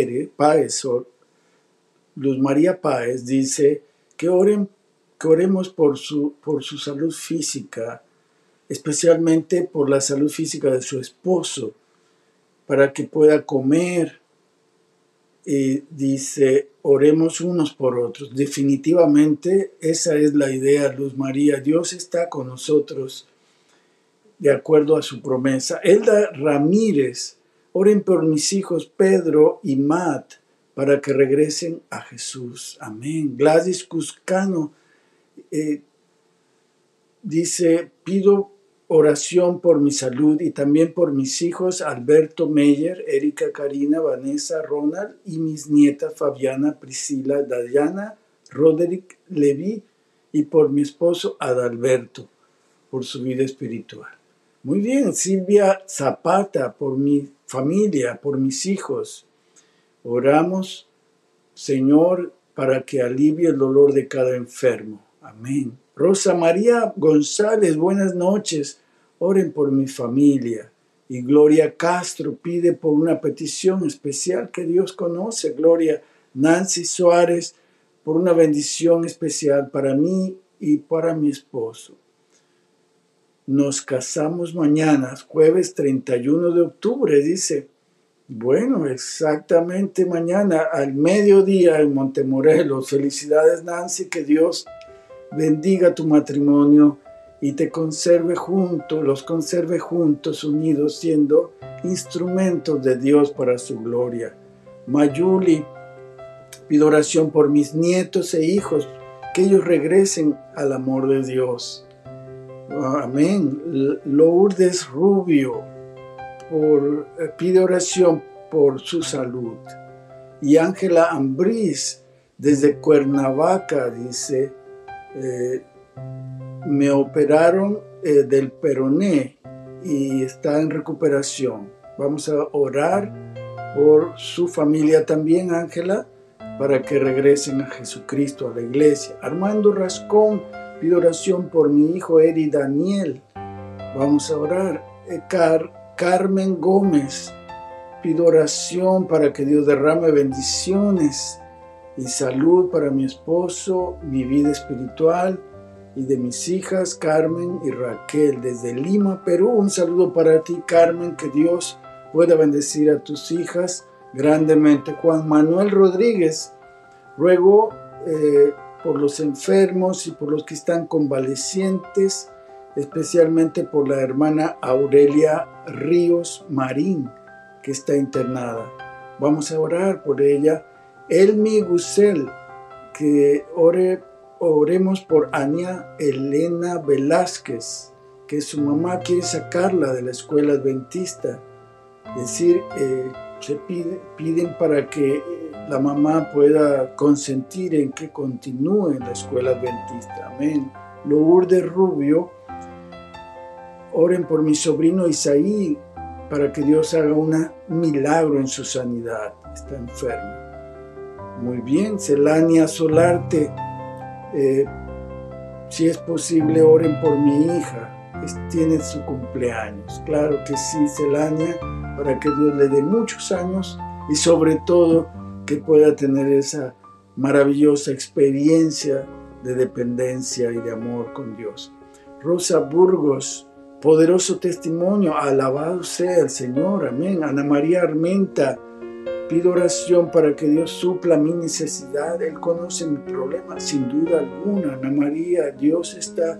Páez dice que oremos por su salud física, especialmente por la salud física de su esposo, para que pueda comer. Y dice, oremos unos por otros. Definitivamente esa es la idea, Luz María. Dios está con nosotros de acuerdo a su promesa. Elda Ramírez, oren por mis hijos Pedro y Matt para que regresen a Jesús. Amén. Gladys Cuscano dice, pido oración por mi salud y también por mis hijos Alberto Meyer, Erika Karina, Vanessa, Ronald y mis nietas Fabiana, Priscila, Dayana, Roderick, Levi y por mi esposo Adalberto, por su vida espiritual. Muy bien, Silvia Zapata, por mi familia, por mis hijos. Oramos, Señor, para que alivie el dolor de cada enfermo. Amén. Rosa María González, buenas noches. Oren por mi familia. Y Gloria Castro pide por una petición especial que Dios conoce. Gloria Nancy Suárez, por una bendición especial para mí y para mi esposo. Nos casamos mañana, jueves 31 de octubre, dice. Bueno, exactamente mañana, al mediodía en Montemorelos. Felicidades, Nancy, que Dios bendiga tu matrimonio y te conserve juntos, los conserve juntos, unidos, siendo instrumentos de Dios para su gloria. Mayuli, pido oración por mis nietos e hijos, que ellos regresen al amor de Dios. Amén. Lourdes Rubio pide oración por su salud. Y Ángela Ambriz, desde Cuernavaca, dice, me operaron del peroné y está en recuperación. Vamos a orar por su familia también, Ángela, para que regresen a Jesucristo, a la iglesia. Armando Rascón, pido oración por mi hijo Eri Daniel. Vamos a orar. Carmen Gómez, pido oración para que Dios derrame bendiciones y salud para mi esposo, mi vida espiritual y de mis hijas Carmen y Raquel desde Lima, Perú. Un saludo para ti, Carmen, que Dios pueda bendecir a tus hijas grandemente. Juan Manuel Rodríguez, ruego por los enfermos y por los que están convalecientes, especialmente por la hermana Aurelia Ríos Marín, que está internada. Vamos a orar por ella. Elmi Gusel, que oremos por Ania Elena Velázquez, que su mamá quiere sacarla de la escuela adventista. Es decir, se piden para que la mamá pueda consentir en que continúe en la escuela adventista. Amén. Lourdes Rubio, oren por mi sobrino Isaí para que Dios haga un milagro en su sanidad. Está enfermo. Muy bien. Celania Solarte, si es posible, oren por mi hija. Tiene su cumpleaños. Claro que sí, Celania, para que Dios le dé muchos años y sobre todo que pueda tener esa maravillosa experiencia de dependencia y de amor con Dios. Rosa Burgos, poderoso testimonio, alabado sea el Señor, amén. Ana María Armenta, pido oración para que Dios supla mi necesidad. Él conoce mi problema, sin duda alguna. Ana María, Dios está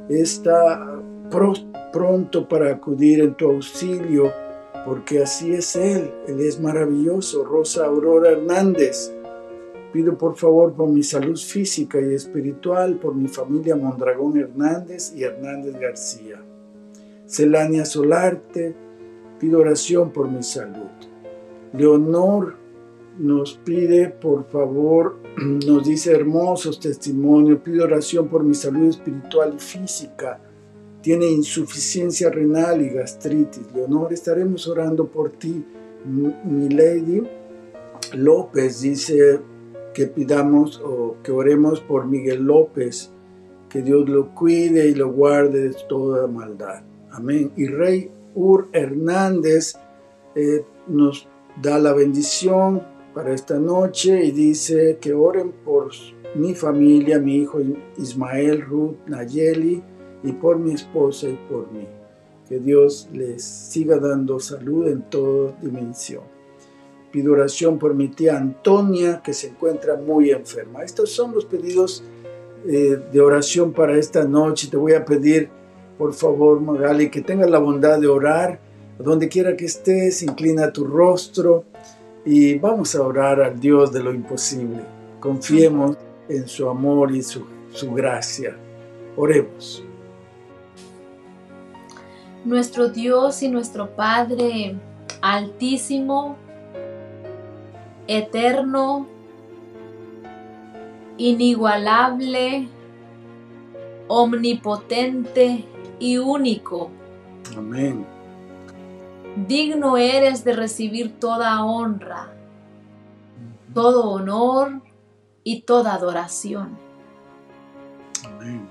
pronto para acudir en tu auxilio, porque así es Él es maravilloso. Rosa Aurora Hernández, pido por favor por mi salud física y espiritual, por mi familia Mondragón Hernández y Hernández García. Celania Solarte, pido oración por mi salud. Leonor nos pide, por favor, nos dice hermosos testimonios, pido oración por mi salud espiritual y física. Tiene insuficiencia renal y gastritis. Leonor, estaremos orando por ti. Milady López dice que pidamos o que oremos por Miguel López, que Dios lo cuide y lo guarde de toda maldad. Amén. Y Rey Hernández nos da la bendición para esta noche y dice que oren por mi familia, mi hijo Ismael, Ruth, Nayeli, y por mi esposa y por mí. Que Dios les siga dando salud en toda dimensión. Pido oración por mi tía Antonia, que se encuentra muy enferma. Estos son los pedidos de oración para esta noche. Te voy a pedir, por favor, Magali, que tengas la bondad de orar. Donde quiera que estés, inclina tu rostro y vamos a orar al Dios de lo imposible. Confiemos en su amor y su gracia. Oremos. nuestro Dios y nuestro Padre altísimo, eterno, inigualable, omnipotente y único. Amén. Digno eres de recibir toda honra, todo honor y toda adoración. Amén.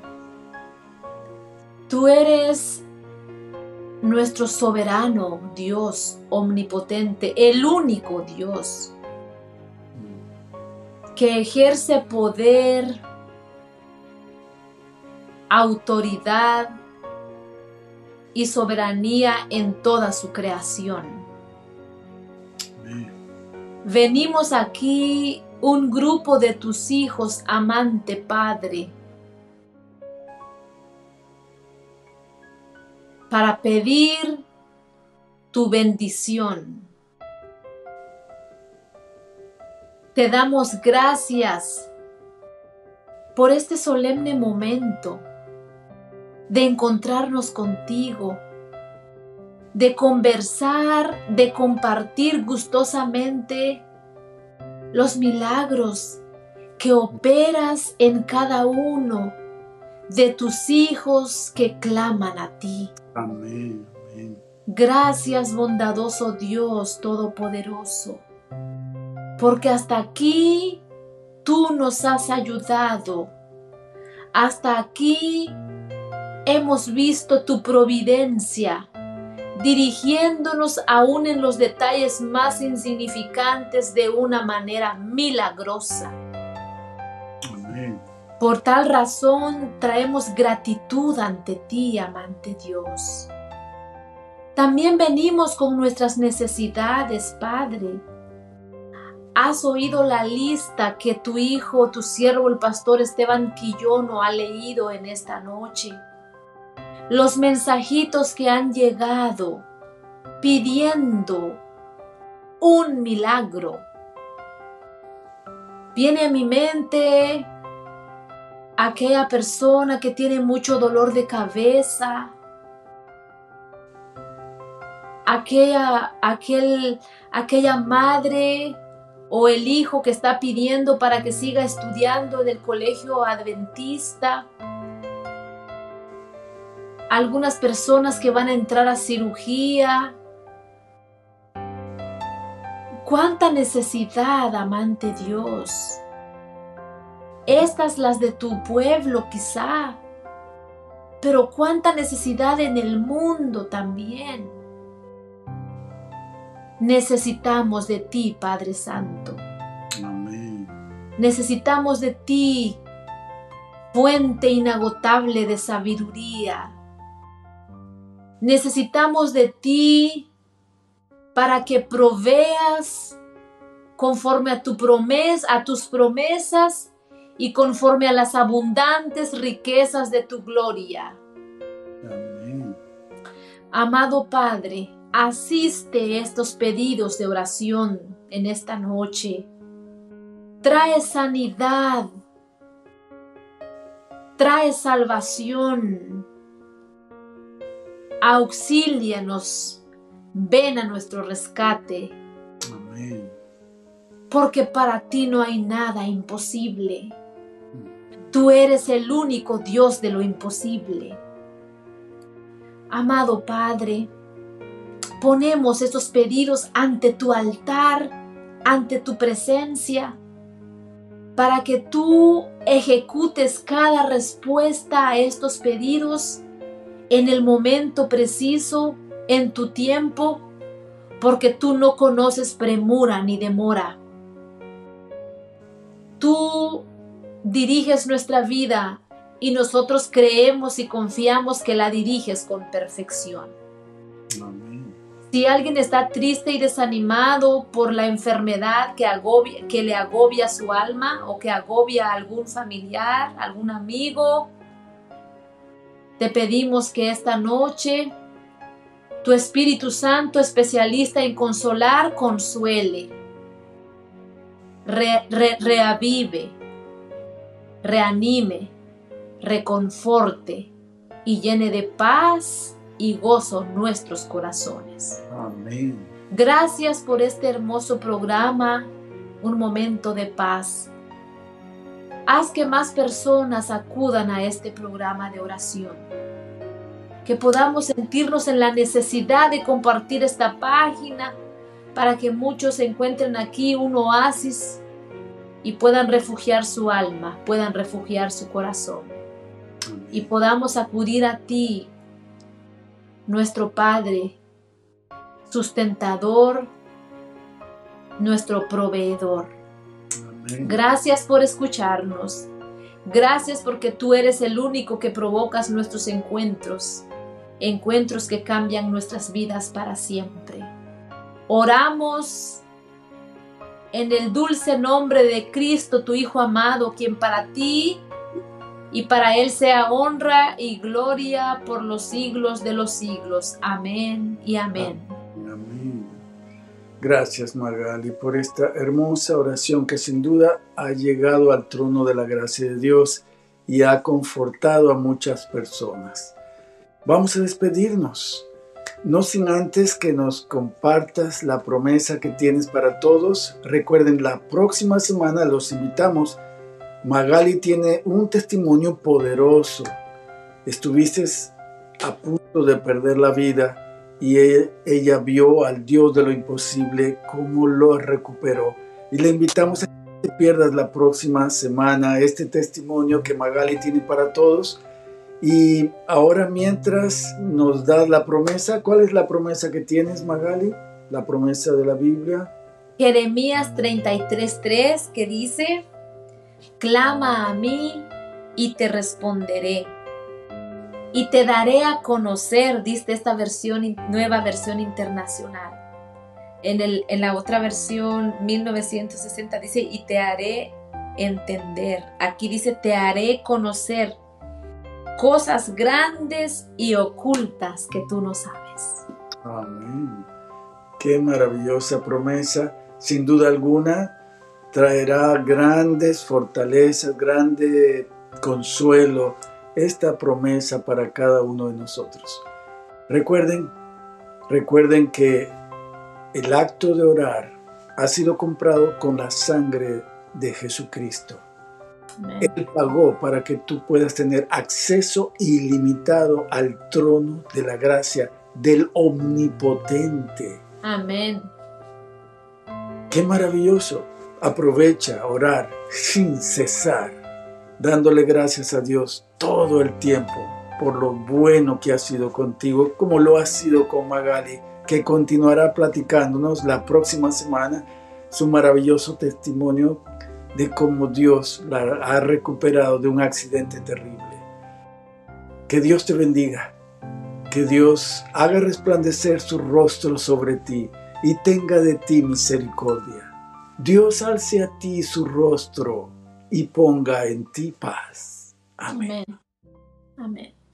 Tú eres nuestro soberano Dios omnipotente, el único Dios que ejerce poder, autoridad y soberanía en toda su creación. Amén. Venimos aquí un grupo de tus hijos, amante Padre, para pedir tu bendición. Te damos gracias por este solemne momento de encontrarnos contigo, de conversar, de compartir gustosamente los milagros que operas en cada uno de tus hijos que claman a ti. Amén. Amén. Gracias, bondadoso Dios Todopoderoso, porque hasta aquí tú nos has ayudado. Hasta aquí hemos visto tu providencia, dirigiéndonos aún en los detalles más insignificantes de una manera milagrosa. Amén. Por tal razón traemos gratitud ante ti, amante Dios. También venimos con nuestras necesidades, Padre. Has oído la lista que tu hijo, tu siervo, el pastor Esteban Quillono ha leído en esta noche. Los mensajitos que han llegado pidiendo un milagro. Viene a mi mente aquella persona que tiene mucho dolor de cabeza, aquella madre o el hijo que está pidiendo para que siga estudiando en el colegio adventista. Algunas personas que van a entrar a cirugía. ¡Cuánta necesidad, amante Dios! Estas las de tu pueblo quizá, pero cuánta necesidad en el mundo también. Necesitamos de ti, Padre Santo. Amén. Necesitamos de ti, fuente inagotable de sabiduría. Necesitamos de ti para que proveas conforme a tus promesas y conforme a las abundantes riquezas de tu gloria. Amén. Amado Padre, asiste estos pedidos de oración en esta noche. Trae sanidad, trae salvación. Auxílianos, ven a nuestro rescate. Amén. Porque para ti no hay nada imposible. Tú eres el único Dios de lo imposible. Amado Padre, ponemos estos pedidos ante tu altar, ante tu presencia, para que tú ejecutes cada respuesta a estos pedidos en el momento preciso, en tu tiempo, porque tú no conoces premura ni demora. Tú diriges nuestra vida y nosotros creemos y confiamos que la diriges con perfección. Amén. Si alguien está triste y desanimado por la enfermedad que le agobia su alma o que agobia a algún familiar, algún amigo, te pedimos que esta noche tu Espíritu Santo, especialista en consolar, consuele, reavive, reanime, reconforte y llene de paz y gozo nuestros corazones. Amén. Gracias por este hermoso programa, Un Momento de Paz. Haz que más personas acudan a este programa de oración. Que podamos sentirnos en la necesidad de compartir esta página para que muchos encuentren aquí un oasis y puedan refugiar su alma, puedan refugiar su corazón. Y podamos acudir a ti, nuestro Padre, sustentador, nuestro proveedor. Amén. Gracias por escucharnos. Gracias porque tú eres el único que provocas nuestros encuentros, encuentros que cambian nuestras vidas para siempre. Oramos en el dulce nombre de Cristo, tu Hijo amado, quien para ti y para Él sea honra y gloria por los siglos de los siglos. Amén y amén. Amén. Gracias, Magali, por esta hermosa oración que sin duda ha llegado al trono de la gracia de Dios y ha confortado a muchas personas. Vamos a despedirnos, no sin antes que nos compartas la promesa que tienes para todos. Recuerden, la próxima semana los invitamos. Magali tiene un testimonio poderoso. Estuviste a punto de perder la vida y ella vio al Dios de lo imposible, cómo lo recuperó. Y le invitamos a que no te pierdas la próxima semana este testimonio que Magali tiene para todos. Y ahora, mientras nos das la promesa, ¿cuál es la promesa que tienes, Magali? La promesa de la Biblia. Jeremías 33:3, que dice: clama a mí y te responderé y te daré a conocer, dice esta versión, nueva versión internacional. En la otra versión 1960 dice: y te haré entender. Aquí dice: te haré conocer cosas grandes y ocultas que tú no sabes. Amén. Qué maravillosa promesa. Sin duda alguna traerá grandes fortalezas, grande consuelo, esta promesa para cada uno de nosotros. Recuerden que el acto de orar ha sido comprado con la sangre de Jesucristo. Amén. Él pagó para que tú puedas tener acceso ilimitado al trono de la gracia del Omnipotente. Amén. ¡Qué maravilloso! Aprovecha a orar sin cesar, dándole gracias a Dios todo el tiempo por lo bueno que ha sido contigo, como lo ha sido con Magali, que continuará platicándonos la próxima semana su maravilloso testimonio de cómo Dios la ha recuperado de un accidente terrible. Que Dios te bendiga, que Dios haga resplandecer su rostro sobre ti y tenga de ti misericordia. Dios alce a ti su rostro y ponga en ti paz. Amén. Amén. Amén.